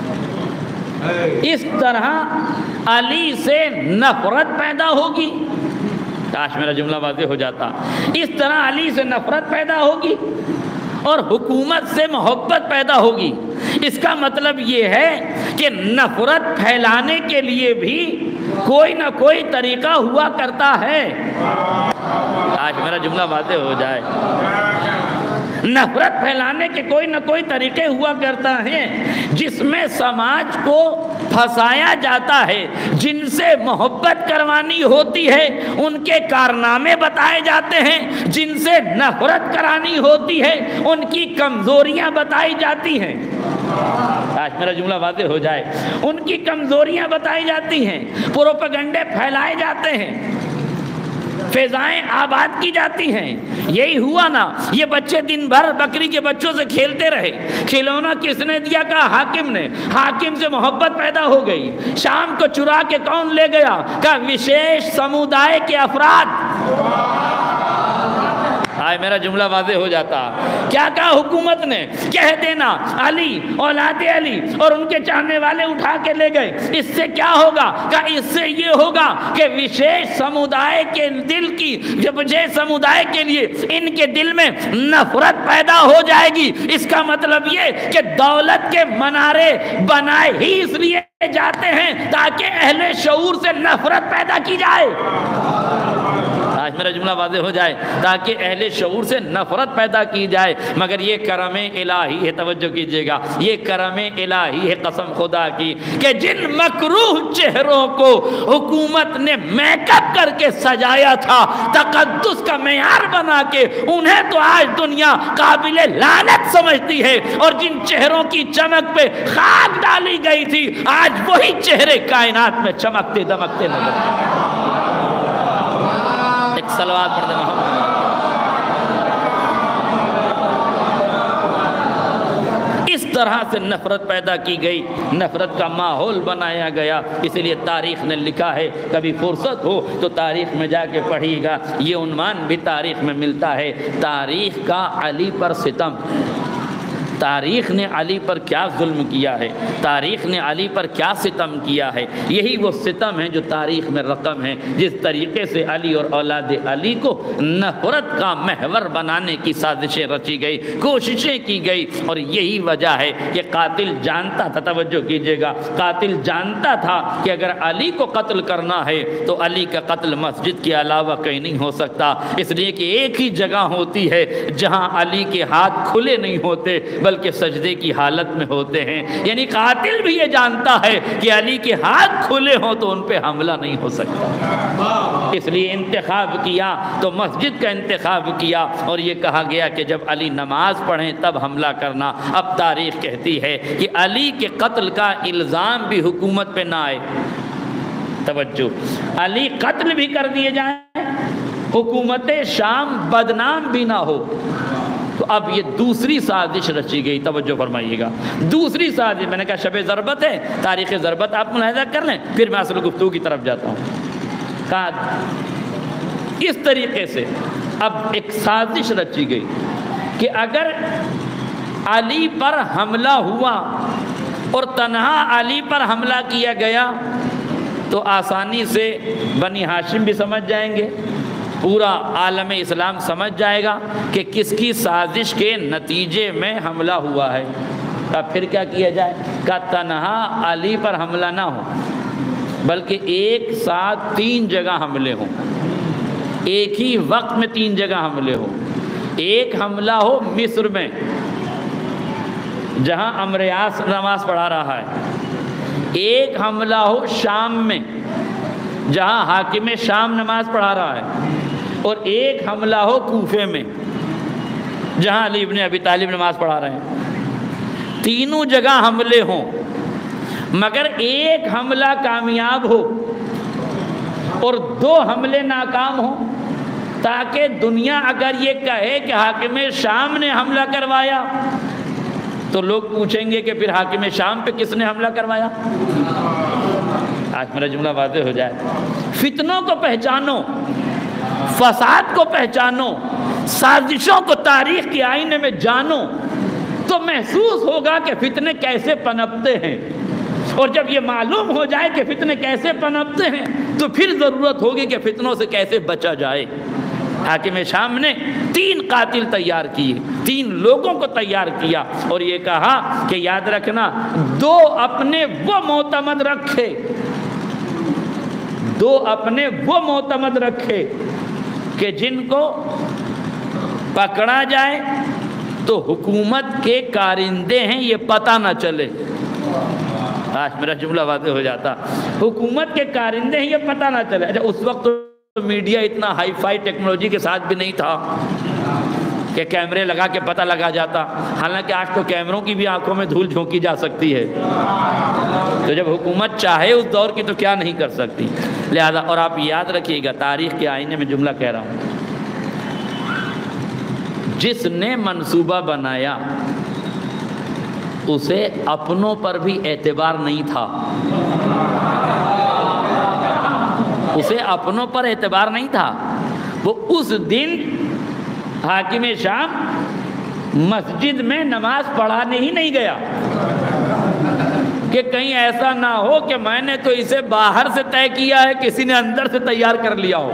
اس طرح علی سے نفرت پیدا ہوگی، کاش میرا جملہ واضح ہو جاتا، اس طرح علی سے نفرت پیدا ہوگی اور حکومت سے محبت پیدا ہوگی۔ اس کا مطلب یہ ہے کہ نفرت پھیلانے کے لیے بھی کوئی نہ کوئی طریقہ ہوا کرتا ہے۔ آج میرا جملہ واضح ہو جائے۔ نفرت پھیلانے کے کوئی نہ کوئی طریقے ہوا کرتا ہے جس میں سماج کو پھنسایا جاتا ہے، جن سے محبت کروانی ہوتی ہے ان کے کارنامے بتائے جاتے ہیں، جن سے نفرت کرانی ہوتی ہے ان کی کمزوریاں بتائی جاتی ہیں۔ آج میرا جملہ واضح ہو جائے، ان کی کمزوریاں بتائی جاتی ہیں، پروپیگنڈے پھیلائے جاتے ہیں، فضائیں آباد کی جاتی ہیں۔ یہی ہوا نا، یہ بچے دن بھر بکری کے بچوں سے کھیلتے رہے، کھلونا کس نے دیا؟ کہا حاکم نے، حاکم سے محبت پیدا ہو گئی، شام کو چرا کے کون لے گیا؟ کہا وشیش سمودائے کے افراد۔ آئے میرا جملہ واضح ہو جاتا۔ کیا کہا حکومت نے؟ کہہ دینا علی، اولاد علی اور ان کے چاہنے والے اٹھا کے لے گئے، اس سے کیا ہوگا؟ کہا اس سے یہ ہوگا کہ وشیش سمودائے کے دل کی، جب وشیش سمودائے کے لیے ان کے دل میں نفرت پیدا ہو جائے گی۔ اس کا مطلب یہ کہ دولت کے منارے بنائے ہی اس لیے جاتے ہیں تاکہ اہل شعور سے نفرت پیدا کی جائے۔ آج میرا جملہ واضح ہو جائے، تاکہ اہل شعور سے نفرت پیدا کی جائے۔ مگر یہ کرم الہی ہے، توجہ کیجئے گا، یہ کرم الہی ہے قسم خدا کی، کہ جن مکروہ چہروں کو حکومت نے میک اپ کر کے سجایا تھا، تقدس کا معیار بنا کے، انہیں تو آج دنیا قابل لعنت سمجھتی ہے، اور جن چہروں کی چمک پہ خاک ڈالی گئی تھی، آج وہی چہرے کائنات میں چمکتے دمکتے نظر آتے ہیں۔ ایک صلوات پڑھ دیں محمد۔ اس طرح سے نفرت پیدا کی گئی، نفرت کا ماحول بنایا گیا۔ اسی لیے تاریخ نے لکھا ہے، کبھی فرصت ہو تو تاریخ میں جا کے پڑھیے گا، یہ عنوان بھی تاریخ میں ملتا ہے، تاریخ کا علی پر ستم۔ تاریخ نے علی پر کیا ظلم کیا ہے، تاریخ نے علی پر کیا ستم کیا ہے، یہی وہ ستم ہے جو تاریخ میں رقم ہے۔ جس طریقے سے علی اور اولاد علی کو نفرت کا محور بنانے کی سازشیں رچی گئی، کوششیں کی گئی، اور یہی وجہ ہے کہ قاتل جانتا تھا، توجہ کیجئے گا، قاتل جانتا تھا کہ اگر علی کو قتل کرنا ہے تو علی کا قتل مسجد کے علاوہ کہیں نہیں ہو سکتا، اس لیے کہ ایک ہی جگہ ہوتی ہے جہاں علی کے ہاتھ کھلے نہیں ہوتے بلکہ سجدے کی حالت میں ہوتے ہیں۔ یعنی قاتل بھی یہ جانتا ہے کہ علی کے ہاتھ کھلے ہوں تو ان پہ حملہ نہیں ہو سکتا، اس لیے انتخاب کیا تو مسجد کا انتخاب کیا، اور یہ کہا گیا کہ جب علی نماز پڑھیں تب حملہ کرنا۔ اب تاریخ کہتی ہے کہ علی کے قتل کا الزام بھی حکومت پہ نہ آئے، توجہ، علی قتل بھی کر دیے جائیں، حکومت شام بدنام بھی نہ ہو، تو اب یہ دوسری سازش رچی گئی۔ توجہ فرمائیے گا، دوسری سازش، میں نے کہا شب ضربت ہے، تاریخ ضربت آپ ملاحظہ کر لیں، پھر میں اصل گفتگو کی طرف جاتا ہوں۔ کہا اس طریقے سے اب ایک سازش رچی گئی کہ اگر علی پر حملہ ہوا اور تنہا علی پر حملہ کیا گیا تو آسانی سے بنی ہاشم بھی سمجھ جائیں گے، پورا عالم اسلام سمجھ جائے گا کہ کس کی سازش کے نتیجے میں حملہ ہوا ہے۔ اب پھر کیا کیا جائے؟ کہ تنہا علی پر حملہ نہ ہو بلکہ ایک ساتھ تین جگہ حملے ہوں، ایک ہی وقت میں تین جگہ حملے ہوں۔ ایک حملہ ہو مصر میں جہاں عمرو عاص نماز پڑھا رہا ہے، ایک حملہ ہو شام میں جہاں حاکم شام نماز پڑھا رہا ہے، اور ایک حملہ ہو کوفے میں جہاں علی ابن ابی طالب نماز پڑھا رہے ہیں۔ تینوں جگہ حملے ہوں، مگر ایک حملہ کامیاب ہو اور دو حملے ناکام ہوں، تاکہ دنیا اگر یہ کہے کہ حاکم شام نے حملہ کروایا تو لوگ پوچھیں گے کہ پھر حاکم شام پہ کس نے حملہ کروایا۔ آج میرا جملہ واضح ہو جائے، فتنوں کو پہچانو، فساد کو پہچانو، سازشوں کو تاریخ کے آئینے میں جانو تو محسوس ہوگا کہ فتنے کیسے پنپتے ہیں، اور جب یہ معلوم ہو جائے کہ فتنے کیسے پنپتے ہیں تو پھر ضرورت ہوگی کہ فتنوں سے کیسے بچا جائے۔ حاکم شام نے تین قاتل تیار کیے، تین لوگوں کو تیار کیا، اور یہ کہا کہ یاد رکھنا دو اپنے وہ معتمد رکھے، دو اپنے وہ معتمد رکھے کہ جن کو پکڑا جائے تو حکومت کے کارندے ہیں یہ پتہ نہ چلے. آج میرا جملہ واضح ہو جاتا. حکومت کے کارندے ہیں یہ پتہ نہ چلے. اچھا اس وقت تو میڈیا اتنا ہائی فائی ٹیکنالوجی کے ساتھ بھی نہیں تھا کہ کیمرے لگا کے پتہ لگا جاتا. حالانکہ آج تو کیمروں کی بھی آنکھوں میں دھول جھونکی جا سکتی ہے. تو جب حکومت چاہے اس دور کی تو کیا نہیں کر سکتی. لہذا اور آپ یاد رکھیے گا تاریخ کے آئینے میں جملہ کہہ رہا ہوں، جس نے منصوبہ بنایا اسے اپنوں پر بھی اعتبار نہیں تھا. اسے اپنوں پر اعتبار نہیں تھا. وہ اس دن حاکم شام مسجد میں نماز پڑھانے ہی نہیں گیا کہ کہیں ایسا نہ ہو کہ میں نے تو اسے باہر سے طے کیا ہے کسی نے اندر سے تیار کر لیا ہو.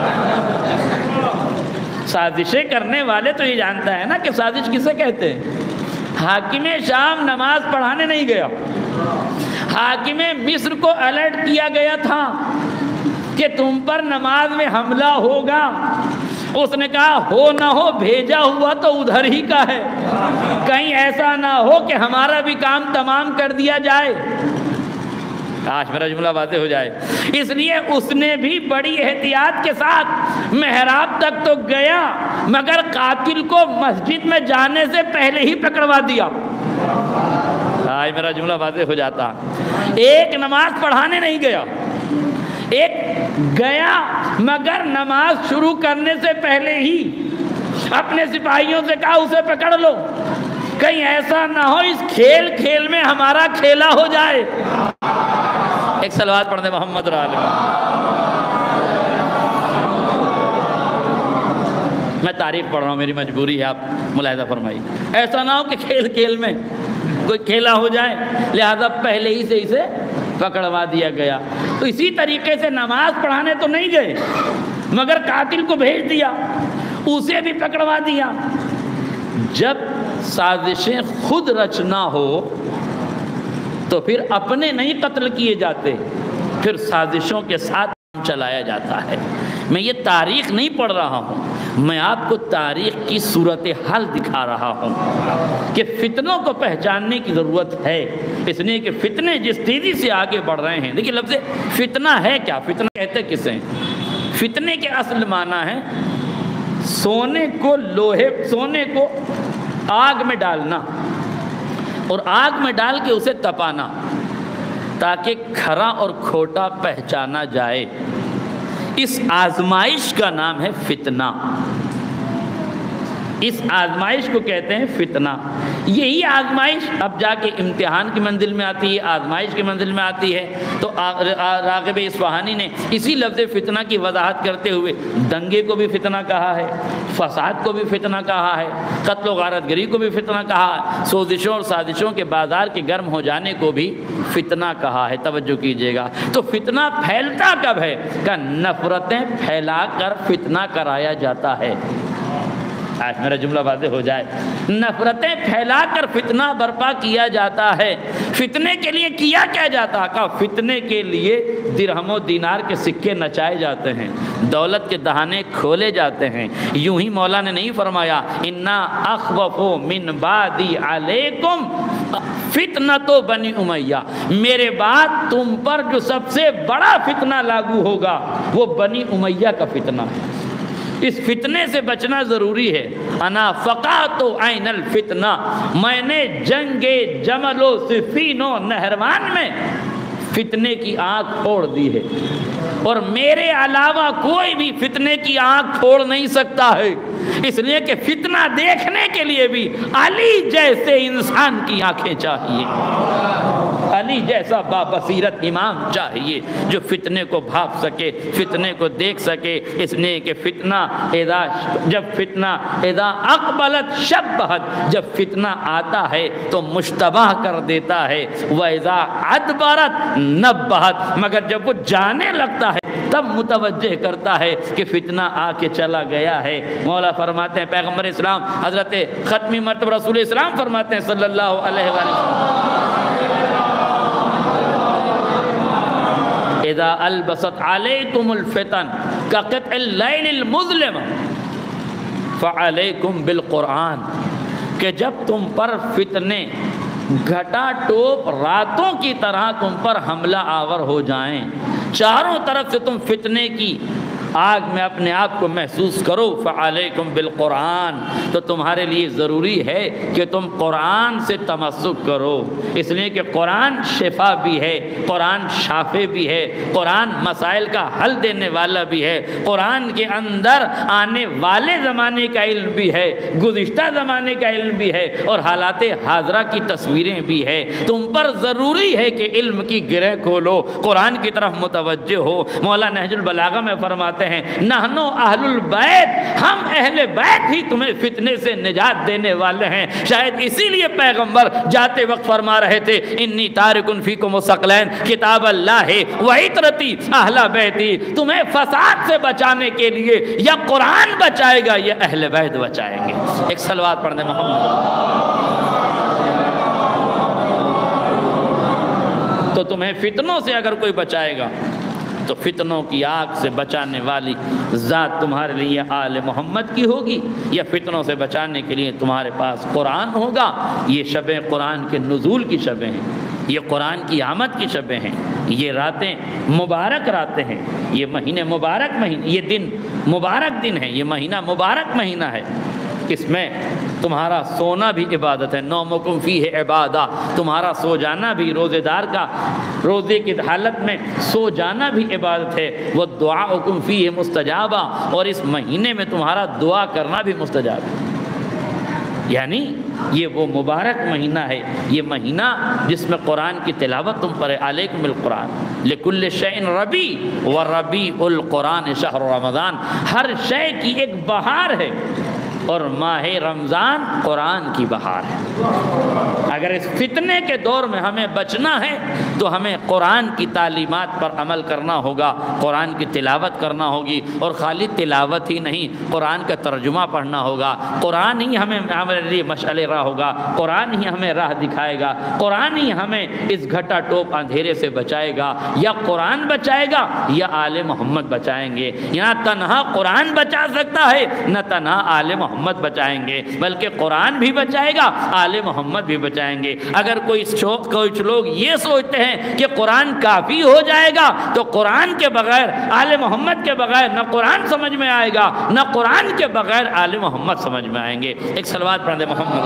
سازشیں کرنے والے تو یہ جانتا ہے نا کہ سازش کسے کہتے ہیں. حاکم شام نماز پڑھانے نہیں گیا. حاکم مصر کو الرٹ کیا گیا تھا کہ تم پر نماز میں حملہ ہوگا. اس نے کہا ہو نہ ہو بھیجا ہوا تو ادھر ہی کا ہے، کہیں ایسا نہ ہو کہ ہمارا بھی کام تمام کر دیا جائے. آج میرا جملہ واضح ہو جائے. اس لیے اس نے بھی بڑی احتیاط کے ساتھ محراب تک تو گیا مگر قاتل کو مسجد میں جانے سے پہلے ہی پکڑوا دیا. آج میرا جملہ واضح ہو جاتا. ایک نماز پڑھانے نہیں گیا، ایک گیا مگر نماز شروع کرنے سے پہلے ہی اپنے سپاہیوں سے کہا اسے پکڑ لو، کہیں ایسا نہ ہو اس کھیل کھیل میں ہمارا کھیلا ہو جائے. ایک صلوات پڑھ دیں محمد رسول اللہ. میں تاریخ پڑھ رہا ہوں، میری مجبوری ہے، آپ ملاحظہ فرمائیے. ایسا نہ ہو کہ کھیل کھیل میں کوئی کھیلا ہو جائے، لہذا پہلے ہی سے اسے پکڑوا دیا گیا. تو اسی طریقے سے نماز پڑھانے تو نہیں گئے مگر قاتل کو بھیج دیا، اسے بھی پکڑوا دیا. جب سازشیں خود رچنا ہو تو پھر اپنے نہیں قتل کیے جاتے، پھر سازشوں کے ساتھ چلایا جاتا ہے. میں یہ تاریخ نہیں پڑھ رہا ہوں، میں آپ کو تاریخ کی صورتحال دکھا رہا ہوں کہ فتنوں کو پہچاننے کی ضرورت ہے. اس لیے کہ فتنے جس تیزی سے آگے بڑھ رہے ہیں. دیکھیے لفظ فتنہ ہے کیا، فتنہ کہتے کسے ہیں؟ فتنے کے اصل معنی ہے سونے کو لوہے سونے کو آگ میں ڈالنا اور آگ میں ڈال کے اسے تپانا تاکہ کھرا اور کھوٹا پہچانا جائے. اس آزمائش کا نام ہے فتنہ. اس آزمائش کو کہتے ہیں فتنہ. یہی آزمائش اب جا کے امتحان کی منزل میں آتی ہے، آزمائش کی منزل میں آتی ہے. تو راغب اصفہانی نے اسی لفظ فتنہ کی وضاحت کرتے ہوئے دنگے کو بھی فتنہ کہا ہے، فساد کو بھی فتنہ کہا ہے، قتل و غارت گری کو بھی فتنہ کہا ہے، سوزشوں اور سازشوں کے بازار کے گرم ہو جانے کو بھی فتنہ کہا ہے. توجہ کیجیے گا. تو فتنہ پھیلتا کب ہے؟ کہ نفرتیں پھیلا کر فتنہ کرایا جاتا ہے. آج میرا جملہ واضح ہو جائے. نفرتیں پھیلا کر فتنہ برپا کیا جاتا ہے. فتنے کے لیے کیا کیا جاتا ہے؟ فتنے کے لیے درہم و دینار کے سکے نچائے جاتے ہیں، دولت کے دہانے کھولے جاتے ہیں. یوں ہی مولا نے نہیں فرمایا انا اخوف من بعدی علیکم فتنۃ بنی امیہ، میرے بعد تم پر جو سب سے بڑا فتنہ لاگو ہوگا وہ بنی امیہ کا فتنہ ہے. اس فتنے سے بچنا ضروری ہے. انا فقات عین الفتنہ، میں نے جنگ جمل و صفین و نہروان میں فتنے کی آنکھ پھوڑ دی ہے اور میرے علاوہ کوئی بھی فتنے کی آنکھ پھوڑ نہیں سکتا ہے. اس لیے کہ فتنہ دیکھنے کے لیے بھی علی جیسے انسان کی آنکھیں چاہیے، علی جیسا بابصیرت امام چاہیے جو فتنے کو بھاپ سکے، فتنے کو دیکھ سکے. اس لیے کہ فتنہ اذا جب فتنہ اذا اقبلت شبہت، جب فتنہ آتا ہے تو مشتبہ کر دیتا ہے. وَإِذَا عَدْبَرَتْ نَبَّہت، مگر جب وہ جانے لگتا ہے تب متوجہ کرتا ہے کہ فتنہ آ کے چلا گیا ہے. مولا فرماتے ہیں، پیغمبر اسلام حضرت ختمی مرتبہ رسول اسلام فرماتے ہیں صلی اللہ علیہ وآلہ وسلم، اذا البست علیکم الفتن کقطع اللیل المظلم فعلیکم بالقرآن، کہ جب تم پر فتنے گھٹا ٹوپ راتوں کی طرح تم پر حملہ آور ہو جائیں، چاروں طرف سے تم فتنے کی آگ میں اپنے آپ کو محسوس کرو، فعلیکم بالقرآن، تو تمہارے لیے ضروری ہے کہ تم قرآن سے تمسک کرو، اس لیے کہ قرآن شفا بھی ہے، قرآن شافع بھی ہے، قرآن مسائل کا حل دینے والا بھی ہے، قرآن کے اندر آنے والے زمانے کا علم بھی ہے، گزشتہ زمانے کا علم بھی ہے، اور حالات حاضرہ کی تصویریں بھی ہے۔ تم پر ضروری ہے کہ علم کی گرہ کھولو، قرآن کی طرف متوجہ ہو۔ مولا نہج البلاغہ میں فرماتے ہیں نحنو اہل البیت، ہم اہل بیت ہی تمہیں فتنے سے نجات دینے والے ہیں۔ شاید اسی لیے پیغمبر جاتے وقت فرما رہے تھے انی تارکن فیکم الثقلین کتاب اللہ و عطرتی اہل بیتی، تمہیں فساد سے بچانے کے لیے یا قرآن بچائے گا یا اہل بیت بچائیں گے۔ ایک صلوات پڑھ دیں محمد۔ تو تمہیں فتنوں سے اگر کوئی بچائے گا تو فتنوں کی آگ سے بچانے والی ذات تمہارے لیے آل محمد کی ہوگی، یا فتنوں سے بچانے کے لیے تمہارے پاس قرآن ہوگا۔ یہ شبیں قرآن کے نزول کی شبیں ہیں، یہ قرآن کی آمد کی شبیں ہیں، یہ راتیں مبارک راتیں ہیں، یہ مہینے مبارک مہینے، یہ دن مبارک دن ہے، یہ مہینہ مبارک مہینہ ہے۔ اس میں تمہارا سونا بھی عبادت ہے، نومکم فیہ عبادہ، تمہارا سو جانا بھی، روزے دار کا روزے کی حالت میں سو جانا بھی عبادت ہے، وہ دعاؤکم فیہ مستجابہ، اور اس مہینے میں تمہارا دعا کرنا بھی مستجاب ہے۔ یعنی یہ وہ مبارک مہینہ ہے، یہ مہینہ جس میں قرآن کی تلاوت تم پر ہے۔ علیکم بالقرآن لکل شیء ربیع وربیع القرآن شہر رمضان، ہر شے کی ایک بہار ہے اور ماہ رمضان قرآن کی بہار ہے۔ اگر اس فتنے کے دور میں ہمیں بچنا ہے تو ہمیں قرآن کی تعلیمات پر عمل کرنا ہوگا، قرآن کی تلاوت کرنا ہوگی، اور خالی تلاوت ہی نہیں، قرآن کا ترجمہ پڑھنا ہوگا، قرآن ہی ہمیں ہمارے لیے مشعل راہ ہوگا، قرآن ہی ہمیں راہ دکھائے گا، قرآن ہی ہمیں اس گھٹا ٹوپ اندھیرے سے بچائے گا۔ یا قرآن بچائے گا یا آل محمد بچائیں گے۔ یہاں تنہا قرآن بچا سکتا ہے، نہ تنہا آل محمد محمد بچائیں گے، بلکہ قرآن بھی بچائے گا، آل محمد بھی بچائیں گے۔ اگر کوئی کچھ لوگ یہ سوچتے ہیں کہ قرآن کافی ہو جائے گا تو قرآن کے بغیر آل محمد کے بغیر نہ قرآن سمجھ میں آئے گا، نہ قرآن کے بغیر آل محمد سمجھ میں آئیں گے۔ ایک صلوات پڑھ دیں محمد۔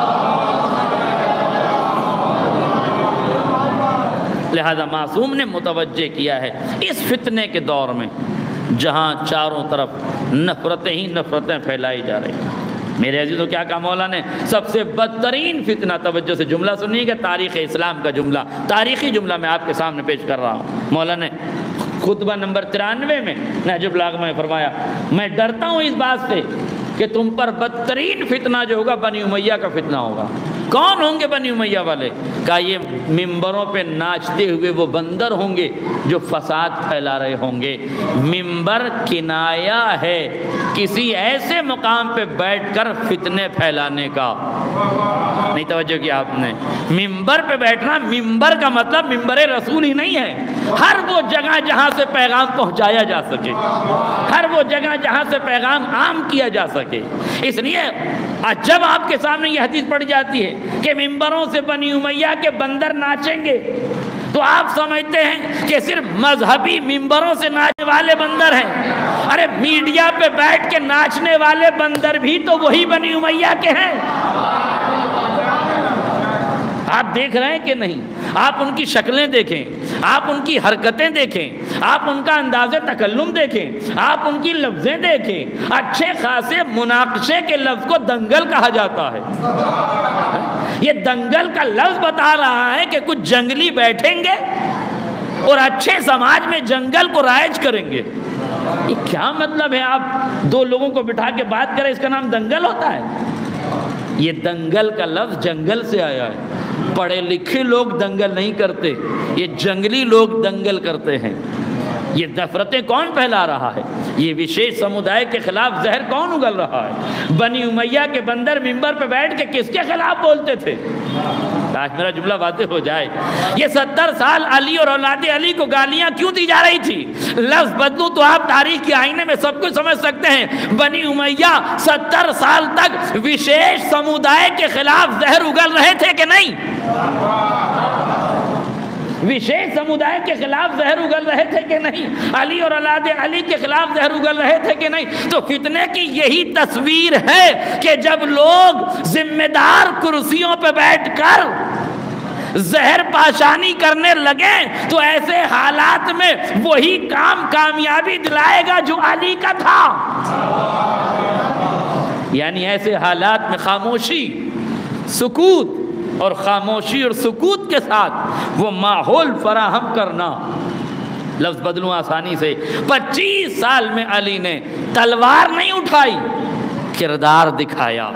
لہذا معصوم نے متوجہ کیا ہے اس فتنے کے دور میں جہاں چاروں طرف نفرتیں ہی نفرتیں پھیلائی جا رہی ہیں۔ میرے عزیزوں کیا کہا مولا نے؟ سب سے بدترین فتنہ، توجہ سے جملہ سنیے گا، تاریخ اسلام کا جملہ، تاریخی جملہ میں آپ کے سامنے پیش کر رہا ہوں۔ مولا نے خطبہ نمبر ترانوے میں نہج البلاغہ میں فرمایا میں ڈرتا ہوں اس بات سے کہ تم پر بدترین فتنہ جو ہوگا بنی امیہ کا فتنہ ہوگا۔ کون ہوں گے بنی امیہ والے؟ کہا یہ ممبروں پہ ناچتے ہوئے وہ بندر ہوں گے جو فساد پھیلا رہے ہوں گے۔ ممبر کنایا ہے کسی ایسے مقام پہ بیٹھ کر فتنے پھیلانے کا، نہیں توجہ کیا آپ نے؟ ممبر پہ بیٹھنا، ممبر کا مطلب ممبر رسول ہی نہیں ہے، ہر وہ جگہ جہاں سے پیغام پہنچایا جا سکے، ہر وہ جگہ جہاں سے پیغام عام کیا جا سکے۔ اس لیے جب آپ کے سامنے یہ حدیث پڑھ جاتی ہے کہ ممبروں سے بنی امیہ کے بندر ناچیں گے تو آپ سمجھتے ہیں کہ صرف مذہبی ممبروں سے ناچنے والے بندر ہیں۔ ارے میڈیا پہ بیٹھ کے ناچنے والے بندر بھی تو وہی بنی امیہ کے ہیں۔ آپ دیکھ رہے ہیں کہ نہیں؟ آپ ان کی شکلیں دیکھیں، آپ ان کی حرکتیں دیکھیں، آپ ان کا انداز تکلم دیکھیں، آپ ان کی لفظیں دیکھیں۔ اچھے خاصے مناقشے کے لفظ کو دنگل کہا جاتا ہے۔ یہ دنگل کا لفظ بتا رہا ہے کہ کچھ جنگلی بیٹھیں گے اور اچھے سماج میں جنگل کو رائج کریں گے۔ یہ کیا مطلب ہے؟ آپ دو لوگوں کو بٹھا کے بات کریں، اس کا نام دنگل ہوتا ہے؟ یہ دنگل کا لفظ جنگل سے آیا ہے۔ پڑھے لکھے لوگ دنگل نہیں کرتے، یہ جنگلی لوگ دنگل کرتے ہیں۔ یہ نفرتیں کون پھیلا رہا ہے؟ یہ وشیش سمودائے کے خلاف زہر کون اگل رہا ہے؟ بنی امیہ کے بندر منبر پہ بیٹھ کے کس کے خلاف بولتے تھے؟ آج میرا جملہ واضح ہو جائے، یہ ستر سال علی اور اولاد علی کو گالیاں کیوں دی جا رہی تھی؟ لفظ بدلوں تو آپ تاریخ کے آئینے میں سب کچھ سمجھ سکتے ہیں۔ بنی امیہ ستر سال تک وشیش سمودائے کے خلاف زہر اگل رہے تھے کہ نہیں؟ وشیش سمودائے کے خلاف زہر اگل رہے تھے کہ نہیں؟ علی اور اولاد علی کے خلاف زہر اگل رہے تھے کہ نہیں؟ تو فتنے کی یہی تصویر ہے کہ جب لوگ ذمہ دار کرسیوں پہ بیٹھ کر زہر پاشانی کرنے لگے تو ایسے حالات میں وہی کام کامیابی دلائے گا جو علی کا تھا۔ یعنی ایسے حالات میں خاموشی، سکوت اور خاموشی اور سکوت کے ساتھ وہ ماحول فراہم کرنا۔ لفظ بدلوں آسانی سے، پچیس سال میں علی نے تلوار نہیں اٹھائی، کردار دکھایا۔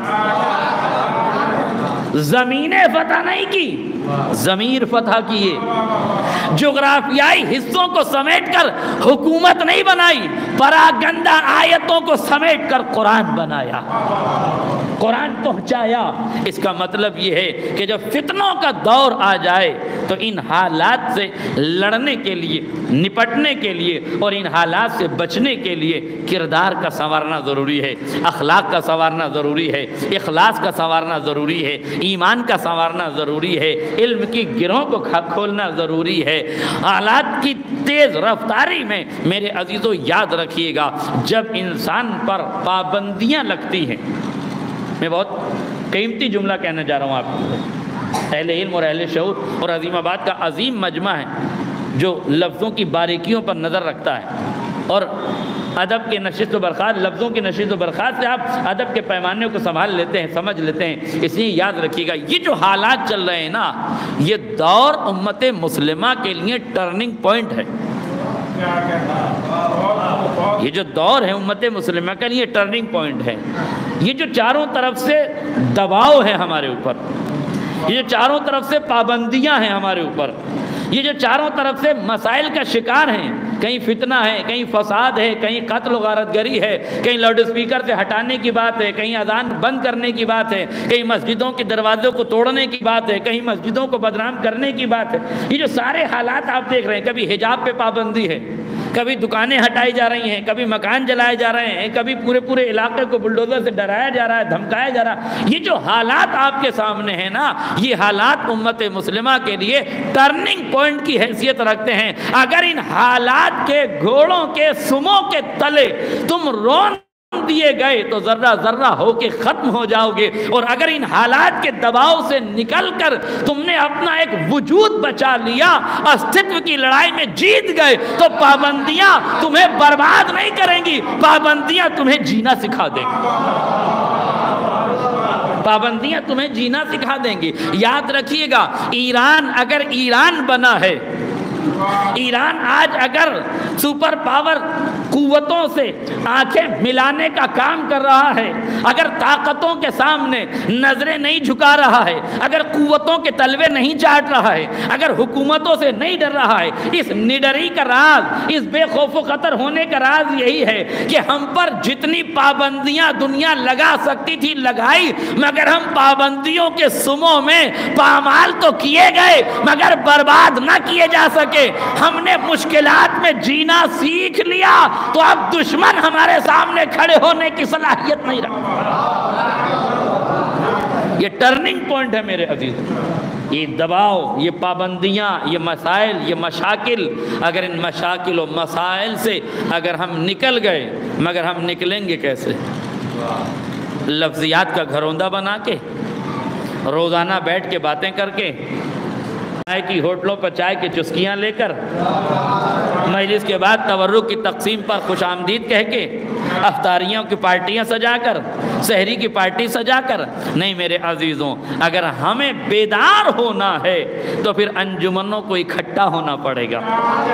زمینیں فتح نہیں کی، ضمیر فتح کیے۔ جغرافیائی حصوں کو سمیٹ کر حکومت نہیں بنائی، پراگندہ آیتوں کو سمیٹ کر قرآن بنایا، قرآن پہنچایا۔ اس کا مطلب یہ ہے کہ جب فتنوں کا دور آ جائے تو ان حالات سے لڑنے کے لیے، نپٹنے کے لیے اور ان حالات سے بچنے کے لیے کردار کا سنوارنا ضروری ہے، اخلاق کا سنوارنا ضروری ہے، اخلاص کا سنوارنا ضروری ہے، ایمان کا سنوارنا ضروری ہے، علم کی گرہوں کو کھولنا ضروری ہے۔ حالات کی تیز رفتاری میں میرے عزیزو یاد رکھیے گا، جب انسان پر پابندیاں لگتی ہیں، میں بہت قیمتی جملہ کہنا جا رہا ہوں آپ کو، اہل علم اور اہل شعور اور عظیم آباد کا عظیم مجمع ہے جو لفظوں کی باریکیوں پر نظر رکھتا ہے، اور ادب کے نشست و برخاست، لفظوں کی نشست و برخاست سے آپ ادب کے پیمانے کو سنبھال لیتے ہیں، سمجھ لیتے ہیں۔ اس لیے یاد رکھیے گا، یہ جو حالات چل رہے ہیں نا، یہ دور امت مسلمہ کے لیے ٹرننگ پوائنٹ ہے۔ یہ جو دور ہے امت مسلمہ کے لیے ٹرننگ پوائنٹ ہے۔ یہ جو چاروں طرف سے دباؤ ہے ہمارے اوپر، یہ جو چاروں طرف سے پابندیاں ہیں ہمارے اوپر، یہ جو چاروں طرف سے مسائل کا شکار ہیں، کہیں فتنہ ہے، کہیں فساد ہے، کہیں قتل و غارت گری ہے، کہیں لاؤڈ اسپیکر سے ہٹانے کی بات ہے، کہیں اذان بند کرنے کی بات ہے، کہیں مسجدوں کے دروازوں کو توڑنے کی بات ہے، کہیں مسجدوں کو بدنام کرنے کی بات ہے۔ یہ جو سارے حالات آپ دیکھ رہے ہیں، کبھی حجاب پہ پابندی ہے، کبھی دکانیں ہٹائی جا رہی ہیں، کبھی مکان جلائے جا رہے ہیں، کبھی پورے پورے علاقے کو بلڈوزر سے ڈرایا جا رہا ہے، دھمکایا جا رہا ہے۔ یہ جو حالات آپ کے سامنے ہیں نا، یہ حالات امت مسلمہ کے لیے ٹرننگ پوائنٹ کی حیثیت رکھتے ہیں۔ اگر ان حالات کے گھوڑوں کے سموں کے تلے تم رون دیے گئے تو ذرہ ذرہ ہو کے ختم ہو جاؤ گے، اور اگر ان حالات کے دباؤ سے نکل کر تم نے اپنا ایک وجود بچا لیا، استھتو کی لڑائی میں جیت گئے، تو پابندیاں تمہیں برباد نہیں کریں گی، پابندیاں تمہیں جینا سکھا دیں گی، پابندیاں تمہیں جینا سکھا دیں گی۔ یاد رکھیے گا، ایران اگر ایران بنا ہے، ایران آج اگر سپر پاور قوتوں سے آنکھیں ملانے کا کام کر رہا ہے، اگر طاقتوں کے سامنے نظریں نہیں جھکا رہا ہے، اگر قوتوں کے تلوے نہیں چاٹ رہا ہے، اگر حکومتوں سے نہیں ڈر رہا ہے، اس نڈری کا راز، اس بے خوف و خطر ہونے کا راز یہی ہے کہ ہم پر جتنی پابندیاں دنیا لگا سکتی تھی لگائی، مگر ہم پابندیوں کے سموں میں پامال تو کیے گئے مگر برباد نہ کیے جا سکے۔ ہم نے مشکلات میں جینا سیکھ لیا تو اب دشمن ہمارے سامنے کھڑے ہونے کی صلاحیت نہیں رکھتا۔ یہ ٹرننگ پوائنٹ ہے میرے عزیز، یہ دباؤ، یہ پابندیاں، یہ مسائل، یہ مشاکل، اگر ان مشاکل و مسائل سے اگر ہم نکل گئے، مگر ہم نکلیں گے کیسے؟ لفظیات کا گھروندہ بنا کے، روزانہ بیٹھ کے باتیں کر کے، چائے کی ہوٹلوں پر چائے کی چسکیاں لے کر، مجلس کے بعد تورق کی تقسیم پر خوش آمدید کہہ کے، افطاریوں کی پارٹیاں سجا کر، سحری کی پارٹی سجا کر نہیں میرے عزیزوں، اگر ہمیں بیدار ہونا ہے تو پھر انجمنوں کو اکٹھا ہونا پڑے گا۔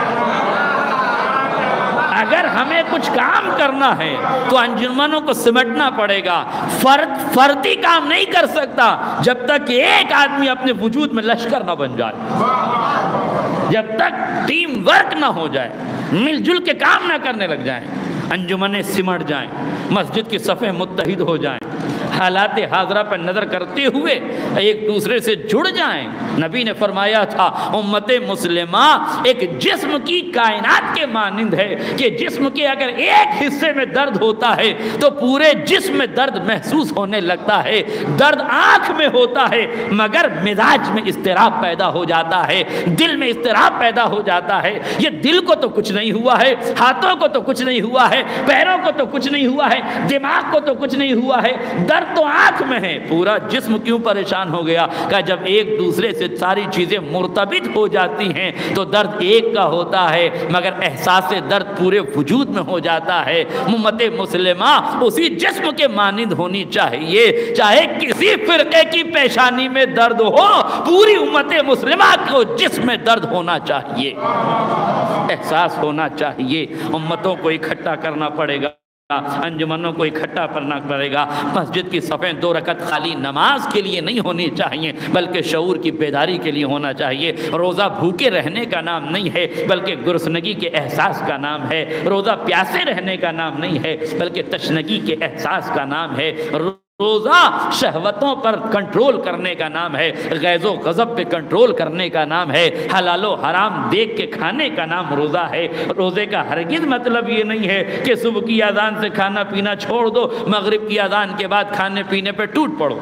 اگر ہمیں کچھ کام کرنا ہے تو انجمنوں کو سمٹنا پڑے گا۔ فرد فردی کام نہیں کر سکتا جب تک کہ ایک آدمی اپنے وجود میں لشکر نہ بن جائے، جب تک ٹیم ورک نہ ہو جائے۔ مل جل کے کام نہ کرنے لگ جائیں، انجمنیں سمٹ جائیں، مسجد کی صفیں متحد ہو جائیں، حالات حاضرہ پر نظر کرتے ہوئے ایک دوسرے سے جڑ جائیں۔ نبی نے فرمایا تھا امت مسلمہ ایک جسم کی کائنات کے مانند ہے کہ جسم کے اگر ایک حصے میں درد ہوتا ہے تو پورے جسم میں درد محسوس ہونے لگتا ہے۔ درد آنکھ میں ہوتا ہے مگر مزاج میں اضطراب پیدا ہو جاتا ہے، دل میں اضطراب پیدا ہو جاتا ہے۔ یہ دل کو تو کچھ نہیں ہوا ہے، ہاتھوں کو تو کچھ نہیں ہوا ہے، پیروں کو تو کچھ نہیں ہوا ہے، دماغ کو تو کچھ نہیں ہوا ہے، درد تو آنکھ میں ہے، پورا جسم کیوں پریشان ہو گیا؟ کہ جب ایک دوسرے سے ساری چیزیں مرتبط ہو جاتی ہیں تو درد ایک کا ہوتا ہے مگر احساس درد پورے وجود میں ہو جاتا ہے۔ امت مسلمہ اسی جسم کے مانند ہونی چاہیے، چاہے کسی فرقے کی پیشانی میں درد ہو، پوری امت مسلمہ کو جسم میں درد ہونا چاہیے، احساس ہونا چاہیے۔ امتوں کو اکٹھا کرنا پڑے گا، انجمنوں کو اکٹھا کرنا پڑے گا۔ مسجد کی صفیں دو رکعت خالی نماز کے لیے نہیں ہونی چاہیے بلکہ شعور کی بیداری کے لیے ہونا چاہیے۔ روزہ بھوکے رہنے کا نام نہیں ہے بلکہ گرسنگی کے احساس کا نام ہے۔ روزہ پیاسے رہنے کا نام نہیں ہے بلکہ تشنگی کے احساس کا نام ہے۔ روزہ شہوتوں پر کنٹرول کرنے کا نام ہے، غیظ و غضب پہ کنٹرول کرنے کا نام ہے، حلال و حرام دیکھ کے کھانے کا نام روزہ ہے۔ روزے کا ہرگز مطلب یہ نہیں ہے کہ صبح کی اذان سے کھانا پینا چھوڑ دو، مغرب کی اذان کے بعد کھانے پینے پہ ٹوٹ پڑو،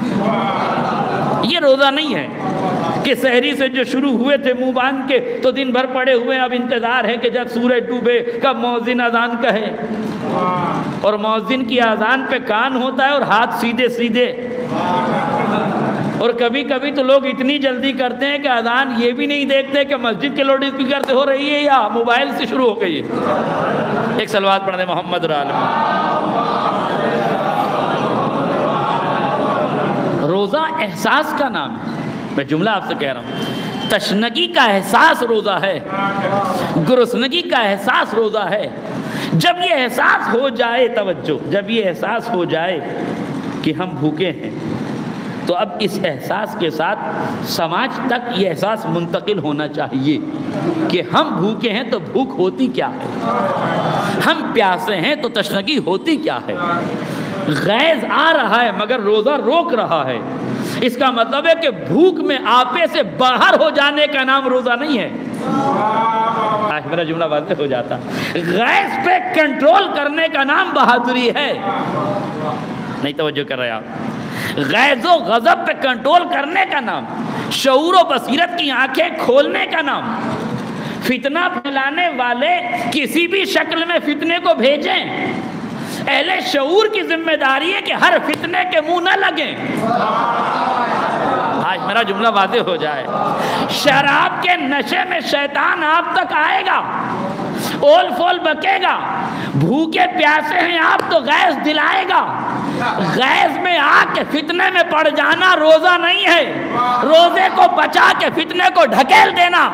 یہ روزہ نہیں ہے۔ کہ سحری سے جو شروع ہوئے تھے منہ باندھ کے تو دن بھر پڑے ہوئے، اب انتظار ہے کہ جب سورج ڈوبے کب مؤذن اذان کہے، اور مؤذن کی اذان پہ کان ہوتا ہے اور ہاتھ سیدھے سیدھے۔ اور کبھی کبھی تو لوگ اتنی جلدی کرتے ہیں کہ اذان یہ بھی نہیں دیکھتے کہ مسجد کے لاؤڈ اسپیکر سے ہو رہی ہے یا موبائل سے شروع ہو گئی ہے۔ ایک صلوات پڑھ دیں محمد علیہ۔ روزہ احساس کا نام ہے، میں جملہ آپ سے کہہ رہا ہوں، تشنگی کا احساس روزہ ہے، گرسنگی کا احساس روزہ ہے۔ جب یہ احساس ہو جائے، توجہ، جب یہ احساس ہو جائے کہ ہم بھوکے ہیں تو اب اس احساس کے ساتھ سماج تک یہ احساس منتقل ہونا چاہیے کہ ہم بھوکے ہیں تو بھوک ہوتی کیا ہے، ہم پیاسے ہیں تو تشنگی ہوتی کیا ہے۔ غیظ آ رہا ہے مگر روزہ روک رہا ہے، اس کا مطلب ہے کہ بھوک میں آپے سے باہر ہو جانے کا نام روزہ نہیں ہے۔ آج میرا جملہ واضح ہو جاتا، غیظ پہ کنٹرول کرنے کا نام بہادری ہے، نہیں توجہ کر رہے آپ۔ غیظ و غضب پہ کنٹرول کرنے کا نام، شعور و بصیرت کی آنکھیں کھولنے کا نام۔ فتنہ پھیلانے والے کسی بھی شکل میں فتنے کو بھیجیں، اہل شعور کی ذمہ داری ہے کہ ہر فتنے کے منہ نہ لگیں۔ آج میرا جملہ واضح ہو جائے، شراب کے نشے میں شیطان آپ تک آئے گا، اول فول بکے گا، بھوکے پیاسے ہیں آپ تو غیظ دلائے گا۔ غیظ میں آ کے فتنے میں پڑ جانا روزہ نہیں ہے، روزے کو بچا کے فتنے کو ڈھکیل دینا۔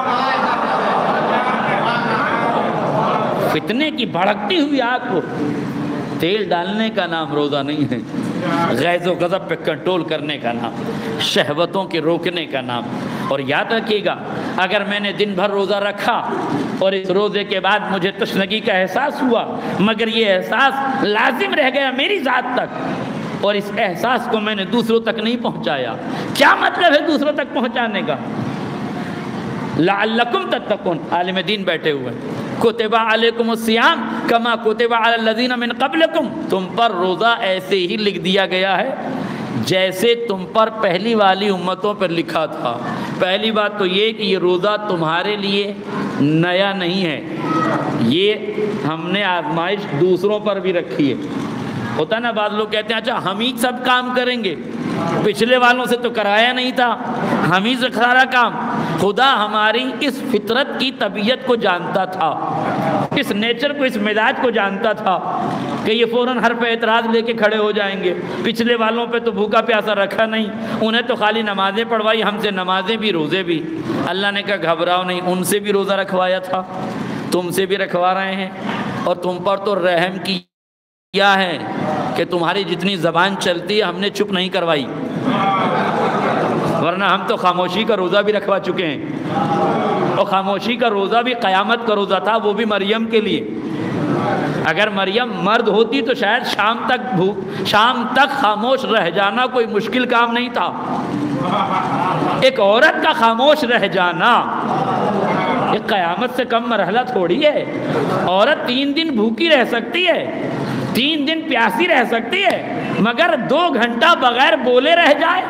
فتنے کی بھڑکتی ہوئی آگ کو تیل ڈالنے کا نام روزہ نہیں ہے، غیظ و غضب پہ کنٹرول کرنے کا نام، شہوتوں کے روکنے کا نام۔ اور یاد رکھیے گا، اگر میں نے دن بھر روزہ رکھا اور اس روزے کے بعد مجھے تشنگی کا احساس ہوا مگر یہ احساس لازم رہ گیا میری ذات تک، اور اس احساس کو میں نے دوسروں تک نہیں پہنچایا، کیا مطلب ہے دوسروں تک پہنچانے کا؟ لعلکم تتقون، عالم دین بیٹھے ہوئے، کتب علیکم الصیام کما کتب علی الذین من قبلکم، تم پر روزہ ایسے ہی لکھ دیا گیا ہے جیسے تم پر پہلی والی امتوں پر لکھا تھا۔ پہلی بات تو یہ کہ یہ روزہ تمہارے لیے نیا نہیں ہے، یہ ہم نے آزمائش دوسروں پر بھی رکھی ہے۔ ہوتا نا بعض لوگ کہتے ہیں اچھا ہم ہی سب کام کریں گے، پچھلے والوں سے تو کرایا نہیں تھا، ہم ہی سے سارا کام۔ خدا ہماری اس فطرت کی طبیعت کو جانتا تھا، اس نیچر کو، اس مزاج کو جانتا تھا کہ یہ فوراً ہر پہ اعتراض لے کے کھڑے ہو جائیں گے۔ پچھلے والوں پہ تو بھوکا پیاسا رکھا نہیں، انہیں تو خالی نمازیں پڑھوائی، ہم سے نمازیں بھی روزے بھی۔ اللہ نے کہا گھبراؤ نہیں، ان سے بھی روزہ رکھوایا تھا، تم سے بھی رکھوا رہے ہیں، اور تم پر تو رحم کیا ہے کہ تمہاری جتنی زبان چلتی ہے ہم نے چپ نہیں کروائی۔ ورنہ ہم تو خاموشی کا روزہ بھی رکھوا چکے ہیں، اور خاموشی کا روزہ بھی قیامت کا روزہ تھا، وہ بھی مریم کے لیے۔ اگر مریم مرد ہوتی تو شاید شام تک بھوک شام تک خاموش رہ جانا کوئی مشکل کام نہیں تھا۔ ایک عورت کا خاموش رہ جانا ایک قیامت سے کم مرحلہ تھوڑی ہے۔ عورت تین دن بھوکی رہ سکتی ہے، تین دن پیاسی رہ سکتی ہے، مگر دو گھنٹہ بغیر بولے رہ جائے،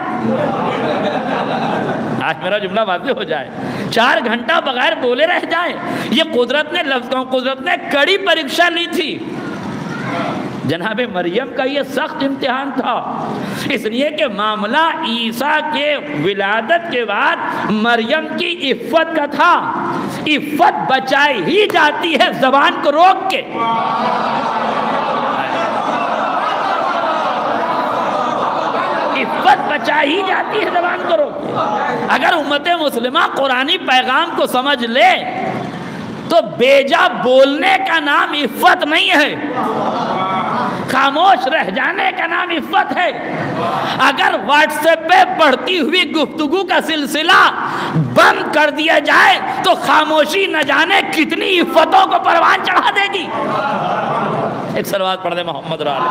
آج میرا جملہ واضح ہو جائے، چار گھنٹہ بغیر بولے رہ جائے، یہ قدرت نے لفظوں قدرت نے کڑی پریکشا لی تھی۔ جناب مریم کا یہ سخت امتحان تھا، اس لیے کہ معاملہ عیسیٰ کے ولادت کے بعد مریم کی عفت کا تھا۔ عفت بچائی ہی جاتی ہے زبان کو روک کے۔ عفت بچائی ہی جاتی ہے زبان کو روک کے۔ اگر امت مسلمہ قرآنی پیغام کو سمجھ لے تو بیجا بولنے کا نام عفت نہیں ہے، خاموش رہ جانے کا نام عفت ہے۔ اگر واٹس ایپ پہ بڑھتی ہوئی گفتگو کا سلسلہ بند کر دیا جائے تو خاموشی نہ جانے کتنی عفتوں کو پروان چڑھا دے گی۔ ایک صلوات پڑھ دے محمد رال۔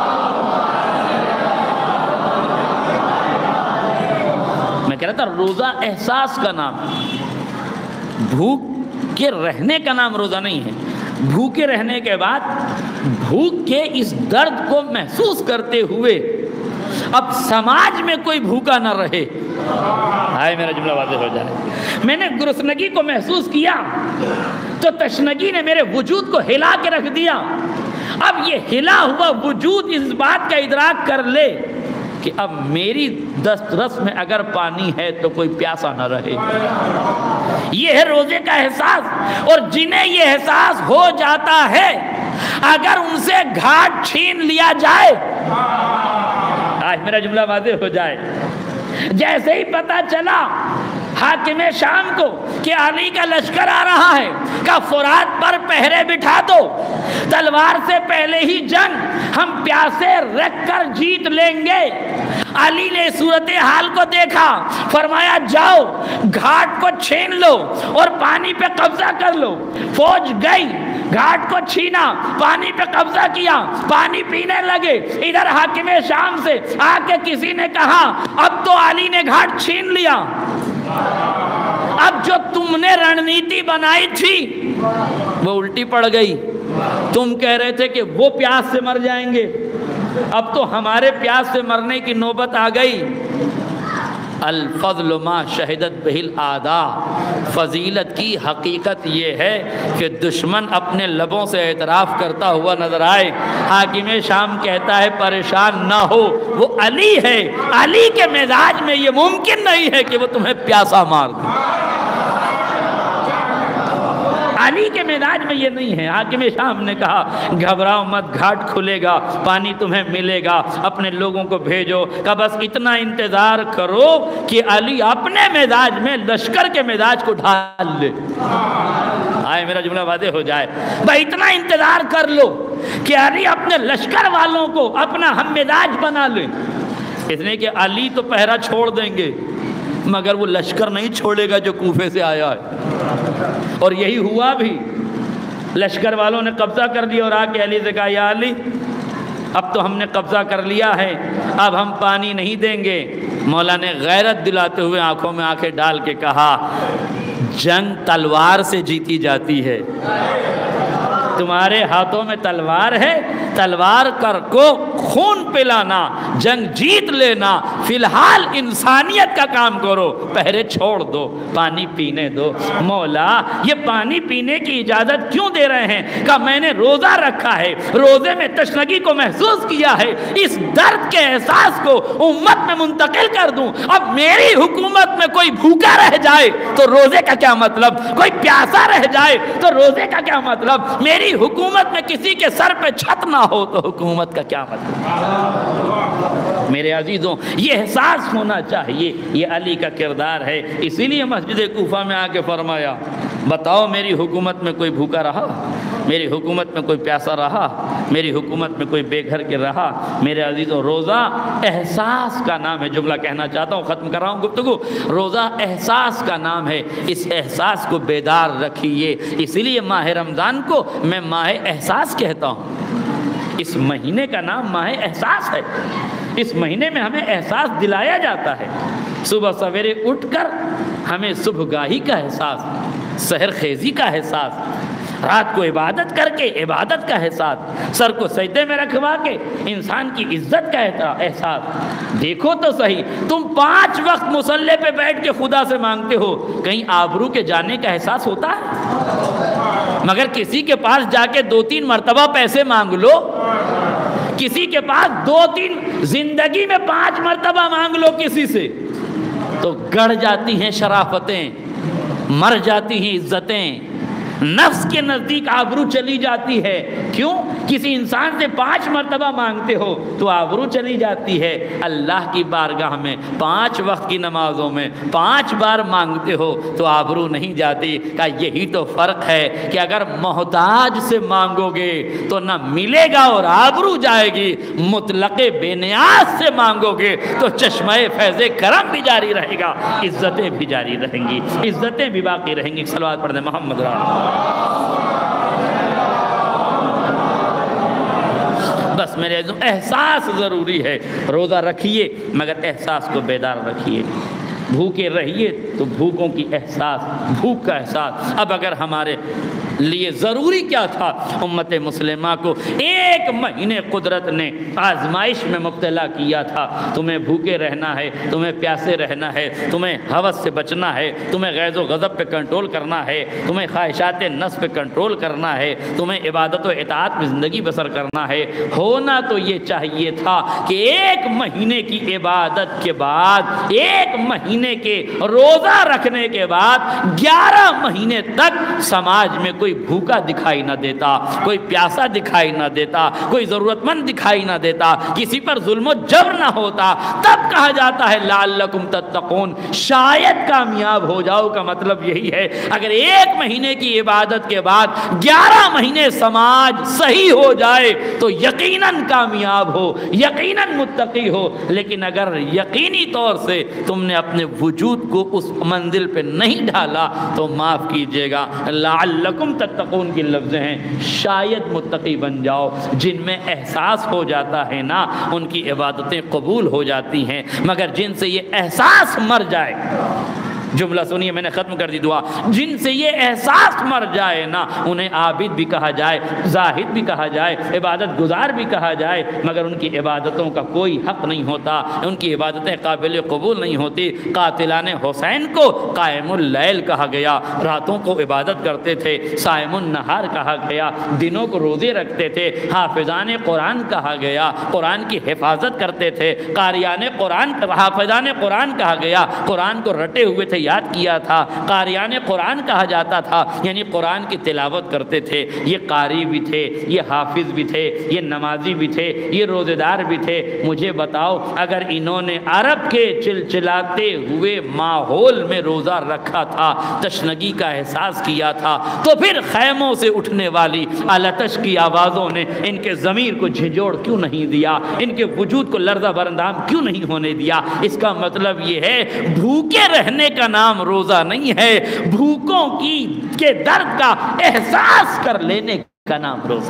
میں کہہ رہا تھا روزہ احساس کا نام، بھوک کے رہنے کا نام روزہ نہیں ہے۔ بھوکے رہنے کے بعد بھوک کے اس درد کو محسوس کرتے ہوئے اب سماج میں کوئی بھوکا نہ رہے۔ آئے میرا جملہ واضح ہو جائے۔ میں نے گرسنگی کو محسوس کیا تو تشنگی نے میرے وجود کو ہلا کے رکھ دیا۔ اب یہ ہلا ہوا وجود اس بات کا ادراک کر لے کہ اب میری دسترس میں اگر پانی ہے تو کوئی پیاسا نہ رہے۔ یہ ہے روزے کا احساس، اور جنہیں یہ احساس ہو جاتا ہے اگر ان سے گھاٹ چھین لیا جائے، آج میرا جملہ واضح ہو جائے، جیسے ہی پتا چلا حاکم شام کو کہ علی کا لشکر آ رہا ہے، کہ فرات پر پہرے بٹھا دو، تلوار سے پہلے ہی جنگ ہم پیاسے رکھ کر جیت لیں گے۔ علی نے صورتحال کو دیکھا، فرمایا جاؤ گھاٹ کو چھین لو اور پانی پہ قبضہ کر لو۔ فوج گئی، گھاٹ کو چھینا، پانی پہ قبضہ کیا، پانی پینے لگے۔ ادھر حاکم شام سے آ کے کسی نے کہا اب تو علی نے گھاٹ چھین لیا، اب جو تم نے رننیتی بنائی تھی وہ الٹی پڑ گئی۔ تم کہہ رہے تھے کہ وہ پیاس سے مر جائیں گے، اب تو ہمارے پیاس سے مرنے کی نوبت آ گئی۔ الفضل ما شہدت بہ الاعداء، فضیلت کی حقیقت یہ ہے کہ دشمن اپنے لبوں سے اعتراف کرتا ہوا نظر آئے۔ حاکم شام کہتا ہے پریشان نہ ہو، وہ علی ہے، علی کے مزاج میں یہ ممکن نہیں ہے کہ وہ تمہیں پیاسا مار دے۔ علی کے مزاج میں یہ نہیں ہے۔ حاکم شام نے کہا گھبراؤ مت، گھاٹ کھلے گا، پانی تمہیں ملے گا، اپنے لوگوں کو بھیجو، کہ بس اتنا انتظار کرو کہ علی اپنے مزاج میں لشکر کے مزاج کو ڈھال لے۔ آئے میرا جملہ واضح ہو جائے، بھائی اتنا انتظار کر لو کہ علی اپنے لشکر والوں کو اپنا ہم مزاج بنا لے۔ اس لیے کہ علی تو پہرا چھوڑ دیں گے مگر وہ لشکر نہیں چھوڑے گا جو کوفے سے آیا ہے، اور یہی ہوا بھی۔ لشکر والوں نے قبضہ کر لیا اور آ کے علی سے کہا یا علی اب تو ہم نے قبضہ کر لیا ہے، اب ہم پانی نہیں دیں گے۔ مولا نے غیرت دلاتے ہوئے آنکھوں میں آنکھیں ڈال کے کہا جنگ تلوار سے جیتی جاتی ہے، تمہارے ہاتھوں میں تلوار ہے، تلوار کر کو خون پلانا، جنگ جیت لینا، فی الحال انسانیت کا کام کرو، پہرے چھوڑ دو، پانی پینے دو۔ مولا یہ پانی پینے کی اجازت کیوں دے رہے ہیں؟ کہ میں نے روزہ رکھا ہے، روزے میں تشنگی کو محسوس کیا ہے، اس درد کے احساس کو امت میں منتقل کر دوں۔ اب میری حکومت میں کوئی بھوکا رہ جائے تو روزے کا کیا مطلب، کوئی پیاسا رہ جائے تو روزے کا کیا مطلب، میری حکومت میں کسی کے سر پہ چھت نہ ہو تو حکومت کا کیا مطلب۔ میرے عزیزوں یہ احساس ہونا چاہیے، یہ علی کا کردار ہے۔ اسی لیے مسجد کوفہ میں آ کے فرمایا بتاؤ میری حکومت میں کوئی بھوکا رہا، میری حکومت میں کوئی پیاسا رہا؟ میری حکومت میں کوئی بے گھر کے رہا، میرے عزیزوں روزہ احساس کا نام ہے. جملہ کہنا چاہتا ہوں، ختم کر رہا ہوں گفتگو. روزہ احساس کا نام ہے. اس احساس کو بیدار رکھیے. اسی لیے ماہ رمضان کو میں ماہ احساس کہتا ہوں. اس مہینے کا نام ماہ احساس ہے. اس مہینے میں ہمیں احساس دلایا جاتا ہے. صبح سویرے اٹھ کر ہمیں صبح گاہی کا احساس، سحر خیزی کا احساس، رات کو عبادت کر کے عبادت کا احساس، سر کو سجدے میں رکھوا کے انسان کی عزت کا احساس. دیکھو تو صحیح، تم پانچ وقت مصلی پہ بیٹھ کے خدا سے مانگتے ہو، کہیں آبرو کے جانے کا احساس ہوتا ہے؟ مگر کسی کے پاس جا کے دو تین مرتبہ پیسے مانگ لو، کسی کے پاس دو تین زندگی میں پانچ مرتبہ مانگ لو کسی سے، تو گڑ جاتی ہیں شرافتیں، مر جاتی ہیں عزتیں، نفس کے نزدیک آبرو چلی جاتی ہے. کیوں؟ کسی انسان سے پانچ مرتبہ مانگتے ہو تو آبرو چلی جاتی ہے. اللہ کی بارگاہ میں پانچ وقت کی نمازوں میں پانچ بار مانگتے ہو تو آبرو نہیں جاتی. کہ یہی تو فرق ہے کہ اگر محتاج سے مانگو گے تو نہ ملے گا اور آبرو جائے گی، مطلق بے نیاز سے مانگو گے تو چشمہ فیض کرم بھی جاری رہے گا، عزتیں بھی جاری رہیں گی، عزتیں بھی باقی رہیں گی. صلوات پڑھ دیں محمد رسول. بس میرے عزیزوں احساس ضروری ہے. روزہ رکھیے مگر احساس کو بیدار رکھیے. بھوکے رہیے تو بھوکوں کی احساس، بھوک کا احساس. اب اگر ہمارے لیے ضروری کیا تھا، امت مسلمہ کو ایک مہینے قدرت نے آزمائش میں مبتلا کیا تھا. تمہیں بھوکے رہنا ہے، تمہیں پیاسے رہنا ہے، تمہیں ہوس سے بچنا ہے، تمہیں غیظ و غضب پہ کنٹرول کرنا ہے، تمہیں خواہشات نفس پہ کنٹرول کرنا ہے، تمہیں عبادت و اطاعت میں زندگی بسر کرنا ہے. ہونا تو یہ چاہیے تھا کہ ایک مہینے کی عبادت کے بعد، ایک مہینے کے روزہ رکھنے کے بعد گیارہ مہینے تک سماج میں کوئی بھوکا دکھائی نہ دیتا، کوئی پیاسا دکھائی نہ دیتا، کوئی ضرورت مند دکھائی نہ دیتا، کسی پر ظلم و جبر نہ ہوتا. تب کہا جاتا ہے لعلکم تتقون، شاید کامیاب ہو جاؤ. کا مطلب یہی ہے اگر ایک مہینے کی عبادت کے بعد گیارہ مہینے سماج صحیح ہو جائے تو یقیناً کامیاب ہو، یقیناً متقی ہو. لیکن اگر یقینی طور سے تم نے اپنے وجود کو اس منزل پہ نہیں ڈالا تو معاف کیجیے گا، لعلکم تتقون کی لفظ ہیں، شاید متقی بن جاؤ. جن میں احساس ہو جاتا ہے نا ان کی عبادتیں قبول ہو جاتی ہیں، مگر جن سے یہ احساس مر جائے، جملہ سنیے میں نے ختم کر دی دعا، جن سے یہ احساس مر جائے نا انہیں عابد بھی کہا جائے، زاہد بھی کہا جائے، عبادت گزار بھی کہا جائے، مگر ان کی عبادتوں کا کوئی حق نہیں ہوتا، ان کی عبادتیں قابل قبول نہیں ہوتی. قاتلان حسین کو قائم اللیل کہا گیا، راتوں کو عبادت کرتے تھے. صائم النہار کہا گیا، دنوں کو روزے رکھتے تھے. حافظان قرآن کہا گیا، قرآن کی حفاظت کرتے تھے. قاریان قرآن، حافظان قرآن کہا گیا، قرآن کو رٹے ہوئے تھے، یاد کیا تھا. قاریان قرآن کہا جاتا تھا، یعنی قرآن کی تلاوت کرتے تھے. یہ قاری بھی تھے، یہ حافظ بھی تھے، یہ نمازی بھی تھے، یہ روزے دار بھی تھے. مجھے بتاؤ اگر انہوں نے عرب کے چلچلاتے ہوئے ماحول میں روزہ رکھا تھا، تشنگی کا احساس کیا تھا، تو پھر خیموں سے اٹھنے والی آلتش کی آوازوں نے ان کے ضمیر کو جھنجھوڑ کیوں نہیں دیا، ان کے وجود کو لرزہ برندام کیوں نہیں ہونے دیا؟ اس کا مطلب یہ ہے بھوکے رہنے کا نام روزہ نہیں ہے، بھوکوں کی کے درد کا احساس کر لینے کا نام روزہ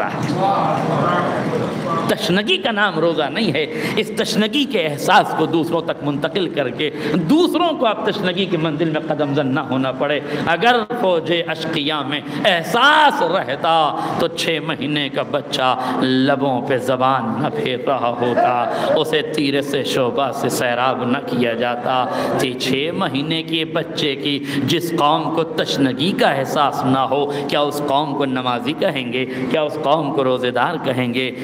ہے. تشنگی کا نام روزہ نہیں ہے. اس تشنگی کے احساس کو دوسروں تک منتقل کر کے دوسروں کو اب تشنگی کی منزل میں قدم زن نہ ہونا پڑے. اگر فوج اشقیاء میں احساس رہتا تو چھ مہینے کا بچہ لبوں پہ زبان نہ پھیر رہا ہوتا، اسے تیر سے شعبہ سے سیراب نہ کیا جاتا. تھی چھ مہینے کے بچے کی جس قوم کو تشنگی کا احساس نہ ہو، کیا اس قوم کو نمازی کہیں گے؟ کیا اس قوم کو روزے دار کہیں گے؟ کیا اس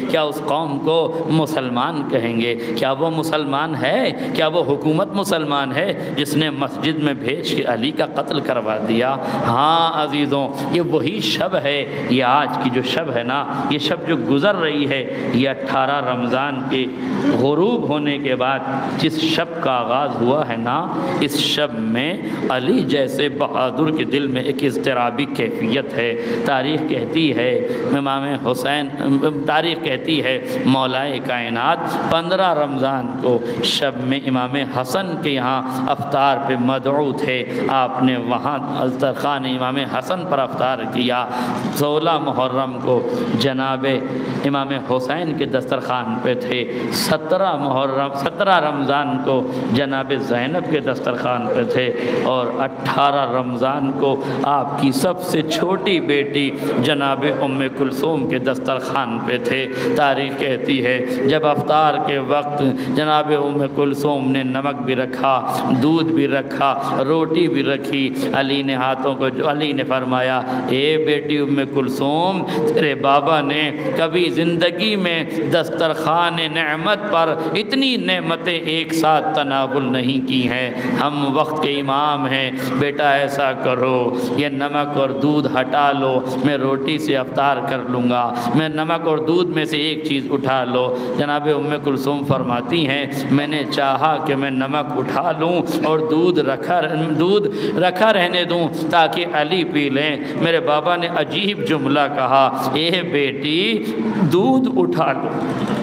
قوم کو مسلمان کہیں گے۔ کیا وہ مسلمان ہے؟ کیا وہ حکومت مسلمان ہے جس نے مسجد میں بھیج کے علی کا قتل کروا دیا؟ ہاں عزیزوں، یہ وہی شب ہے، یہ آج کی جو شب ہے نا، یہ شب جو گزر رہی ہے، یہ اٹھارہ رمضان کے غروب ہونے کے بعد جس شب کا آغاز ہوا ہے نا، اس شب میں علی جیسے بہادر کے دل میں ایک اضطرابی کیفیت ہے۔ تاریخ کہتی ہے امام حسین، تاریخ کہتی ہے مولائے کائنات پندرہ رمضان کو شب میں امام حسن کے یہاں افطار پہ مدعو تھے، آپ نے وہاں دسترخوان امام حسن پر افطار کیا۔ سولہ محرم کو جناب امام حسین کے دسترخوان پہ تھے، سترہ محرم سترہ رمضان کو جناب زینب کے دسترخوان پہ تھے، اور اٹھارہ رمضان کو آپ کی سب سے چھوٹی بیٹی جناب ام کلثوم کے دسترخوان پہ تھے۔ تاریخ کہتی ہے جب افطار کے وقت جناب ام کلثوم نے نمک بھی رکھا، دودھ بھی رکھا، روٹی بھی رکھی، علی نے ہاتھوں کو جو علی نے فرمایا اے بیٹی ام کلثوم، تیرے بابا نے کبھی زندگی میں دسترخوان نعمت پر اتنی نعمتیں ایک ساتھ تناول نہیں کی ہیں، ہم وقت کے امام ہیں، بیٹا ایسا کرو یہ نمک اور دودھ ہٹا لو، میں روٹی سے افطار کر لوں گا، میں نمک اور دودھ میں سے ایک چیز اٹھا لو۔ جناب ام کلثوم فرماتی ہیں میں نے چاہا کہ میں نمک اٹھا لوں اور دودھ رکھا دودھ رکھا رہنے دوں تاکہ علی پی لیں۔ میرے بابا نے عجیب جملہ کہا، اے بیٹی دودھ اٹھا لو،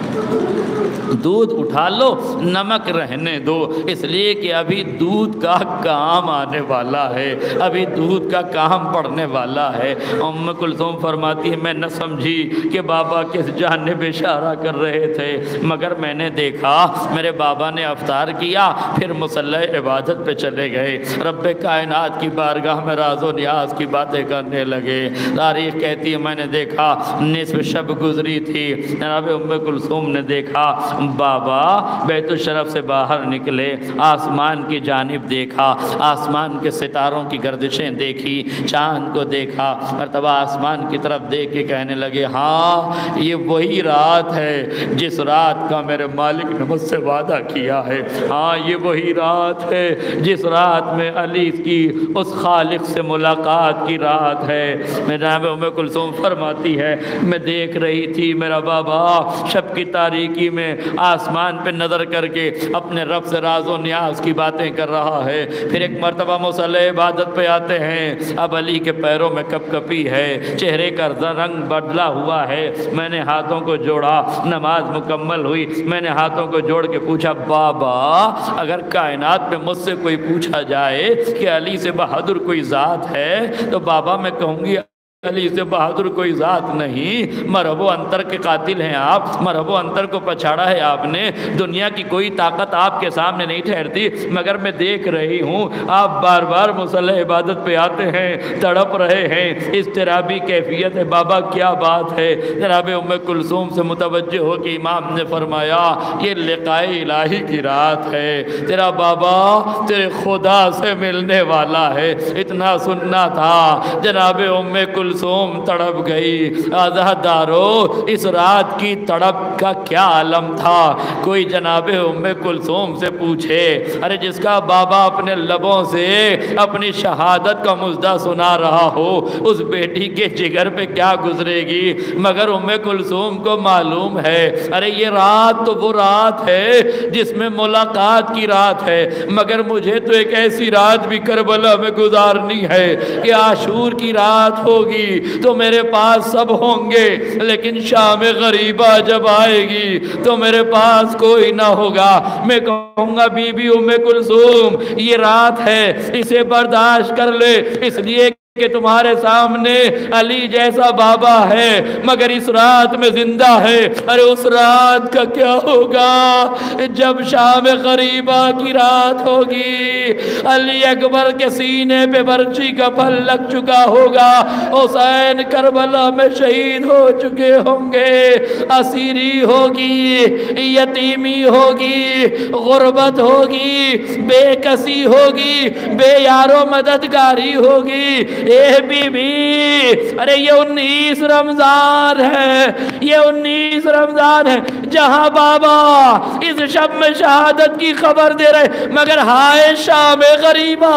دودھ اٹھا لو، نمک رہنے دو، اس لیے کہ ابھی دودھ کا کام آنے والا ہے، ابھی دودھ کا کام پڑنے والا ہے۔ ام کلثوم فرماتی ہے میں نہ سمجھی کہ بابا کس جانب اشارہ کر رہے تھے، مگر میں نے دیکھا میرے بابا نے افطار کیا، پھر مصلی عبادت پہ چلے گئے، رب کائنات کی بارگاہ میں راز و نیاز کی باتیں کرنے لگے۔ تاریخ کہتی ہے میں نے دیکھا نصف شب گزری تھی، جناب ام کلثوم نے دیکھا بابا بیت الشرف سے باہر نکلے، آسمان کی جانب دیکھا، آسمان کے ستاروں کی گردشیں دیکھی، چاند کو دیکھا، مرتبہ آسمان کی طرف دیکھ کے کہنے لگے ہاں یہ وہی رات ہے جس رات کا میرے مالک نے مجھ سے وعدہ کیا ہے، ہاں یہ وہی رات ہے جس رات میں علی کی اس خالق سے ملاقات کی رات ہے۔ میں جناب ام کلثوم فرماتی ہے میں دیکھ رہی تھی میرا بابا شب کی تاریکی میں آسمان پہ نظر کر کے اپنے رب سے راز و نیاز کی باتیں کر رہا ہے، پھر ایک مرتبہ مصلی عبادت پہ آتے ہیں، اب علی کے پیروں میں کپ کپی ہے، چہرے کا رنگ بدلا ہوا ہے، میں نے ہاتھوں کو جوڑا، نماز مکمل ہوئی، میں نے ہاتھوں کو جوڑ کے پوچھا بابا اگر کائنات میں مجھ سے کوئی پوچھا جائے کہ علی سے بہادر کوئی ذات ہے تو بابا میں کہوں گی علی سے بہادر کوئی ذات نہیں، مرحب و انتر کے قاتل ہیں آپ، مرحب و انتر کو پچھاڑا ہے آپ نے، دنیا کی کوئی طاقت آپ کے سامنے نہیں ٹھہرتی، مگر میں دیکھ رہی ہوں آپ بار بار مصلی عبادت پہ آتے ہیں، تڑپ رہے ہیں، اضطرابی کیفیت ہے، بابا کیا بات ہے؟ جناب ام کلثوم سے متوجہ ہو کہ امام نے فرمایا یہ لقائے الہی کی رات ہے، تیرا بابا تیرے خدا سے ملنے والا ہے، اتنا سننا تھا۔ جناب ام کلثوم کلثوم تڑپ گئی۔ آزادارو اس رات کی تڑپ کا کیا عالم تھا؟ کوئی جناب ام کلثوم سے پوچھے ارے جس کا بابا اپنے لبوں سے اپنی شہادت کا مژدہ سنا رہا ہو اس بیٹی کے جگر پہ کیا گزرے گی؟ مگر ام کلثوم کو معلوم ہے ارے یہ رات تو وہ رات ہے جس میں ملاقات کی رات ہے، مگر مجھے تو ایک ایسی رات بھی کربلا میں گزارنی ہے کہ عاشور کی رات ہوگی تو میرے پاس سب ہوں گے، لیکن شام غریبہ جب آئے گی تو میرے پاس کوئی نہ ہوگا۔ میں کہوں گا بی بی ام کلثوم یہ رات ہے اسے برداشت کر لے، اس لیے کہ تمہارے سامنے علی جیسا بابا ہے مگر اس رات میں زندہ ہے۔ ارے اس رات کا کیا ہوگا جب شام غریبہ کی رات ہوگی، علی اکبر کے سینے پہ برچی کا پھل لگ چکا ہوگا، حسین کربلا میں شہید ہو چکے ہوں گے، اسیری ہوگی، یتیمی ہوگی، غربت ہوگی، بے کسی ہوگی، بے یار و مددگاری ہوگی، اے بی بی ارے یہ انیس رمضان ہے، یہ انیس رمضان ہے جہاں بابا اس شب میں شہادت کی خبر دے رہے، مگر ہائے شام غریبہ،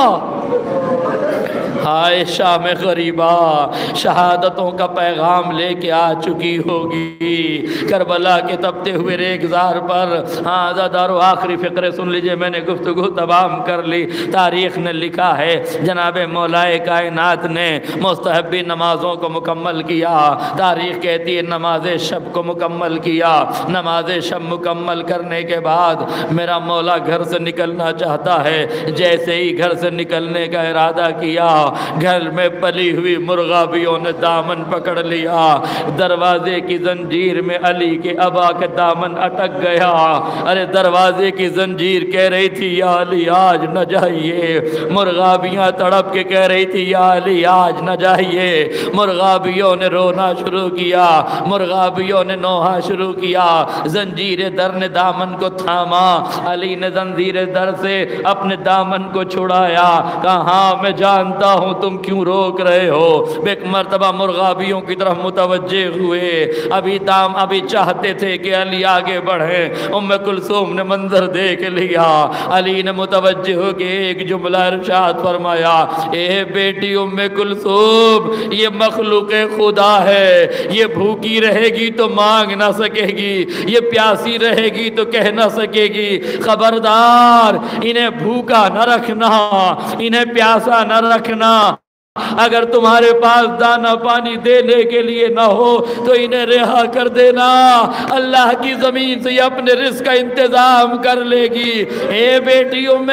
ہائے شام غریبہ شہادتوں کا پیغام لے کے آ چکی ہوگی کربلا کے تپتے ہوئے ریگزار پر۔ ہاں زادار و آخری فقرے سن لیجئے، میں نے گفتگو تمام کر لی۔ تاریخ نے لکھا ہے جناب مولائے کائنات نے مستحبی نمازوں کو مکمل کیا، تاریخ کہتی ہے نماز شب کو مکمل کیا، نماز شب مکمل کرنے کے بعد میرا مولا گھر سے نکلنا چاہتا ہے، جیسے ہی گھر سے نکلنے کا ارادہ کیا گھر میں پلی ہوئی مرغابیوں نے دامن پکڑ لیا، دروازے کی زنجیر میں علی کے ابا کے دامن اٹک گیا۔ ارے دروازے کی زنجیر کہہ رہی تھی یا علی آج نہ جائیے، مرغابیاں تڑپ کے کہہ رہی تھی یا علی آج نہ جائیے، مرغابیوں نے رونا شروع کیا، مرغابیوں نے نوحہ شروع کیا، زنجیر در نے دامن کو تھاما، علی نے زنجیر در سے اپنے دامن کو چھڑایا، کہاں میں جانتا ہوں تم کیوں روک رہے ہو۔ ایک مرتبہ مرغابیوں کی طرف متوجہ ہوئے، ابھی دام ابھی چاہتے تھے کہ علی آگے بڑھیں، ام کلثوم نے منظر دیکھ لیا، علی نے متوجہ ہو کے ایک جملہ ارشاد فرمایا، اے بیٹی ام کلثوم یہ مخلوق خدا ہے، یہ بھوکی رہے گی تو مانگ نہ سکے گی، یہ پیاسی رہے گی تو کہہ نہ سکے گی، خبردار انہیں بھوکا نہ رکھنا، انہیں پیاسا نہ رکھنا، اگر تمہارے پاس دانہ پانی دینے کے لیے نہ ہو تو انہیں رہا کر دینا، اللہ کی زمین سے یہ اپنے رزق کا انتظام کر لے گی۔ اے بیٹی ام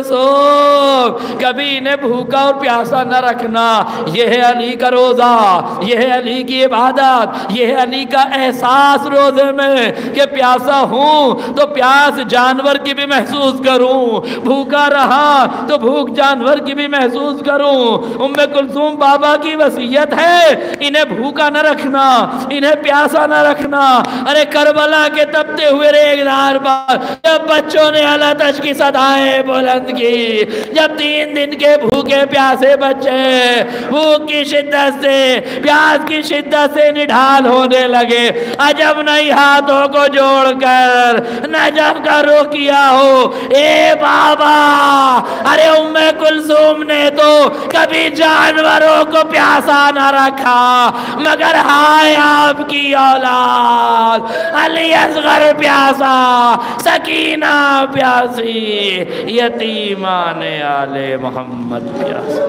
کلثوم کبھی انہیں بھوکا اور پیاسا نہ رکھنا، یہ ہے علی کا روزہ، یہ ہے علی کی عبادت، یہ ہے علی کا احساس روزے میں کہ پیاسا ہوں تو پیاس جانور کی بھی محسوس کروں، بھوکا رہا تو بھوک جانور کی بھی محسوس کروں۔ ام کلثوم بابا کی وصیت ہے انہیں بھوکا نہ رکھنا، انہیں پیاسا نہ رکھنا۔ ارے کربلا کے تپتے ہوئے ریگزار پر جب بچوں نے الاتش کی صدائیں بلند کی، جب تین دن کے بھوکے پیاسے بچے بھوک کی شدت سے پیاس کی شدت سے نڈھال ہونے لگے، عجب نہیں ہاتھوں کو جوڑ کر نجف کا رخ کیا ہو، اے بابا ارے ام کلثوم نے تو کبھی جانوروں کو پیاسا نہ رکھا، مگر ہائے آپ کی اولاد علی اصغر پیاسا، سکینہ پیاسی، یتیمان آل محمد پیاسا۔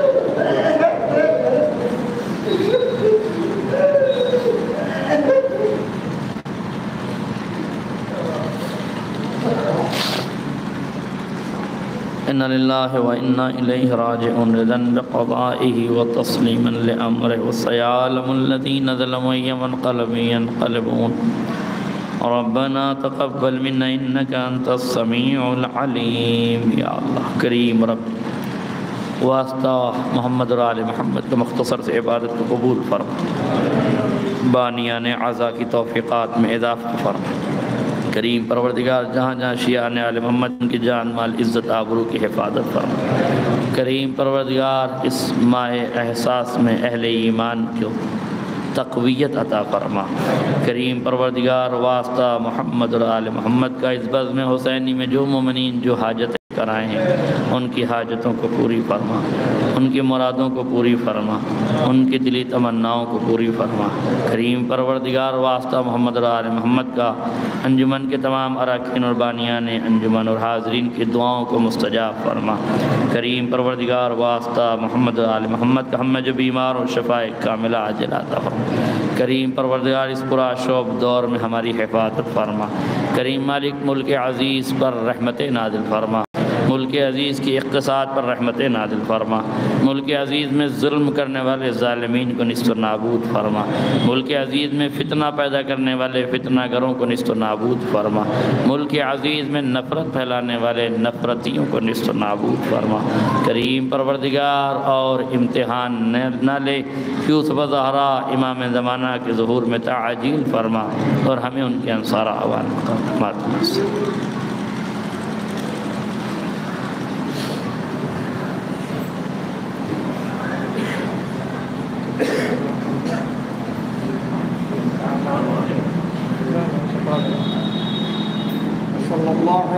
ان للہ و انا الیہ راجعون رضا بقضائہ و تسلیما لامرہ وسیعلم الذین ظلموا ای منقلب ینقلبون ربنا تقبل منا انک انت السمیع العلیم۔ یا اللہ کریم رب واسطہ محمد اور آل محمد کے مختصر سے عبادت کو قبول فرما، بانیان عزا کی توفیقات میں اضافہ فرما۔ کریم پروردگار جہاں جہاں شیعان آل محمد کی جان مال عزت آبرو کی حفاظت فرما۔ کریم پروردگار اس ماہ احساس میں اہل ایمان کو تقویت عطا فرما۔ کریم پروردگار واسطہ محمد اور آل محمد کا اس بزم حسینی میں جو مومنین جو حاجتیں کرائے ہیں ان کی حاجتوں کو پوری فرما، ان کی مرادوں کو پوری فرما، ان کی دلی تمناؤں کو پوری فرما۔ کریم پروردگار واسطہ محمد اور آل محمد کا انجمن کے تمام اراکین اور بانیان انجمن اور حاضرین کی دعاؤں کو مستجاب فرما۔ کریم پروردگار واسطہ محمد اور آل محمد کا ہم میں جو بیمار اور شفاء کاملہ عاجلہ عطا فرما۔ کریم پروردگار اس پورا شوب دور میں ہماری حفاظت فرما۔ کریم مالک ملک عزیز پر رحمت نازل فرما، ملک عزیز کی اقتصاد پر رحمت نازل فرما، ملک عزیز میں ظلم کرنے والے ظالمین کو نصف و نابود فرما، ملک عزیز میں فتنہ پیدا کرنے والے فتنہ گروں کو نصف و نابود فرما، ملک عزیز میں نفرت پھیلانے والے نفرتیوں کو نصف و نابود فرما۔ کریم پروردگار اور امتحان نہ لے یوسف زہرا امام زمانہ کے ظہور میں تعجیل فرما اور ہمیں ان کے انصار اعوان فرما۔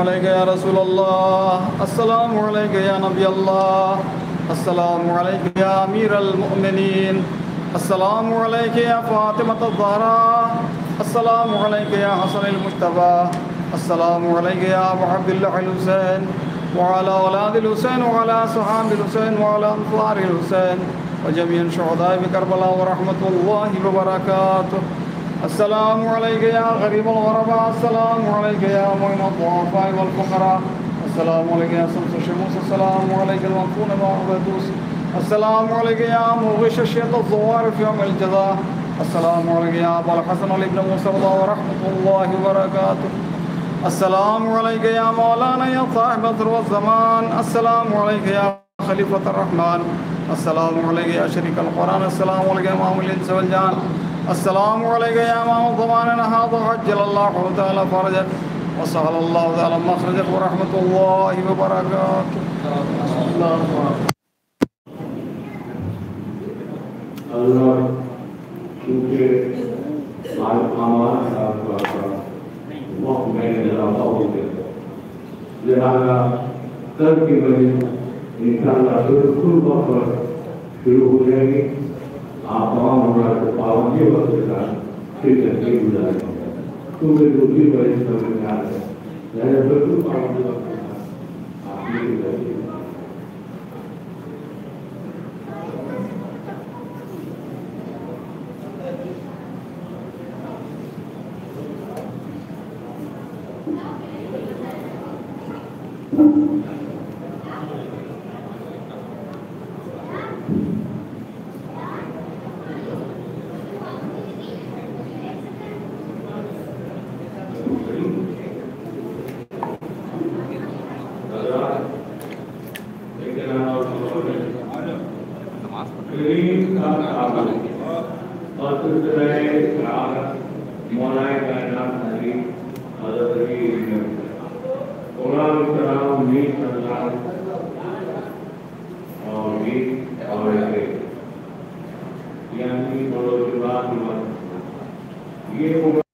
علیک یا رسول اللہ، السلام علیک یا نبی اللہ، السلام علیک یا امیر المؤمنین، السلام علیک یا فاطمۃ الزہراء، السلام علیک یا حسن المجتبی، السلام علیک یا ابا عبد اللہ الحسین وعلى اولاد الحسین وعلى صحاب الحسین وعلى انصار الحسین وجميع شهداء بكربلاء ورحمة الله وبركاته. السلام عليك يا غريب الغرباء، السلام عليك يا معين الضعفاء والفقراء، السلام عليك يا شمس الشموس، السلام عليك المنفون والقدوس، السلام عليك يا مغش الشيط الزوار في يوم الجزاء، السلام عليك يا أبا الحسن ابن موسى ورحمة الله وبركاته. السلام عليك يا مولانا يا صاحب العصر والزمان، السلام عليك يا خليفة الرحمن، السلام عليك يا شريك القرآن، السلام عليك يا إمام الإنس والجان، السلام عليك يا إمام زماننا هذا، عجل الله تعالى فرجك وسهل الله تعالى مخرجك ورحمة الله وبركاته. اللہ چونکہ ہمارا ساتھ کا وقت میں نے زیادہ ہو گیا، لہذا کل کی وجہ انشاءاللہ بالکل وقت پر شروع ہو جائے گی. آپ تمام حضرات کو پابندی وقت کے ساتھ شرکت کی گزارش ہے، کیونکہ دوسری وجہ سے ہمیں خیال ہے، لہذا بالکل پابندی وقت کے ساتھ آپ یہ گزارش ہے. یہ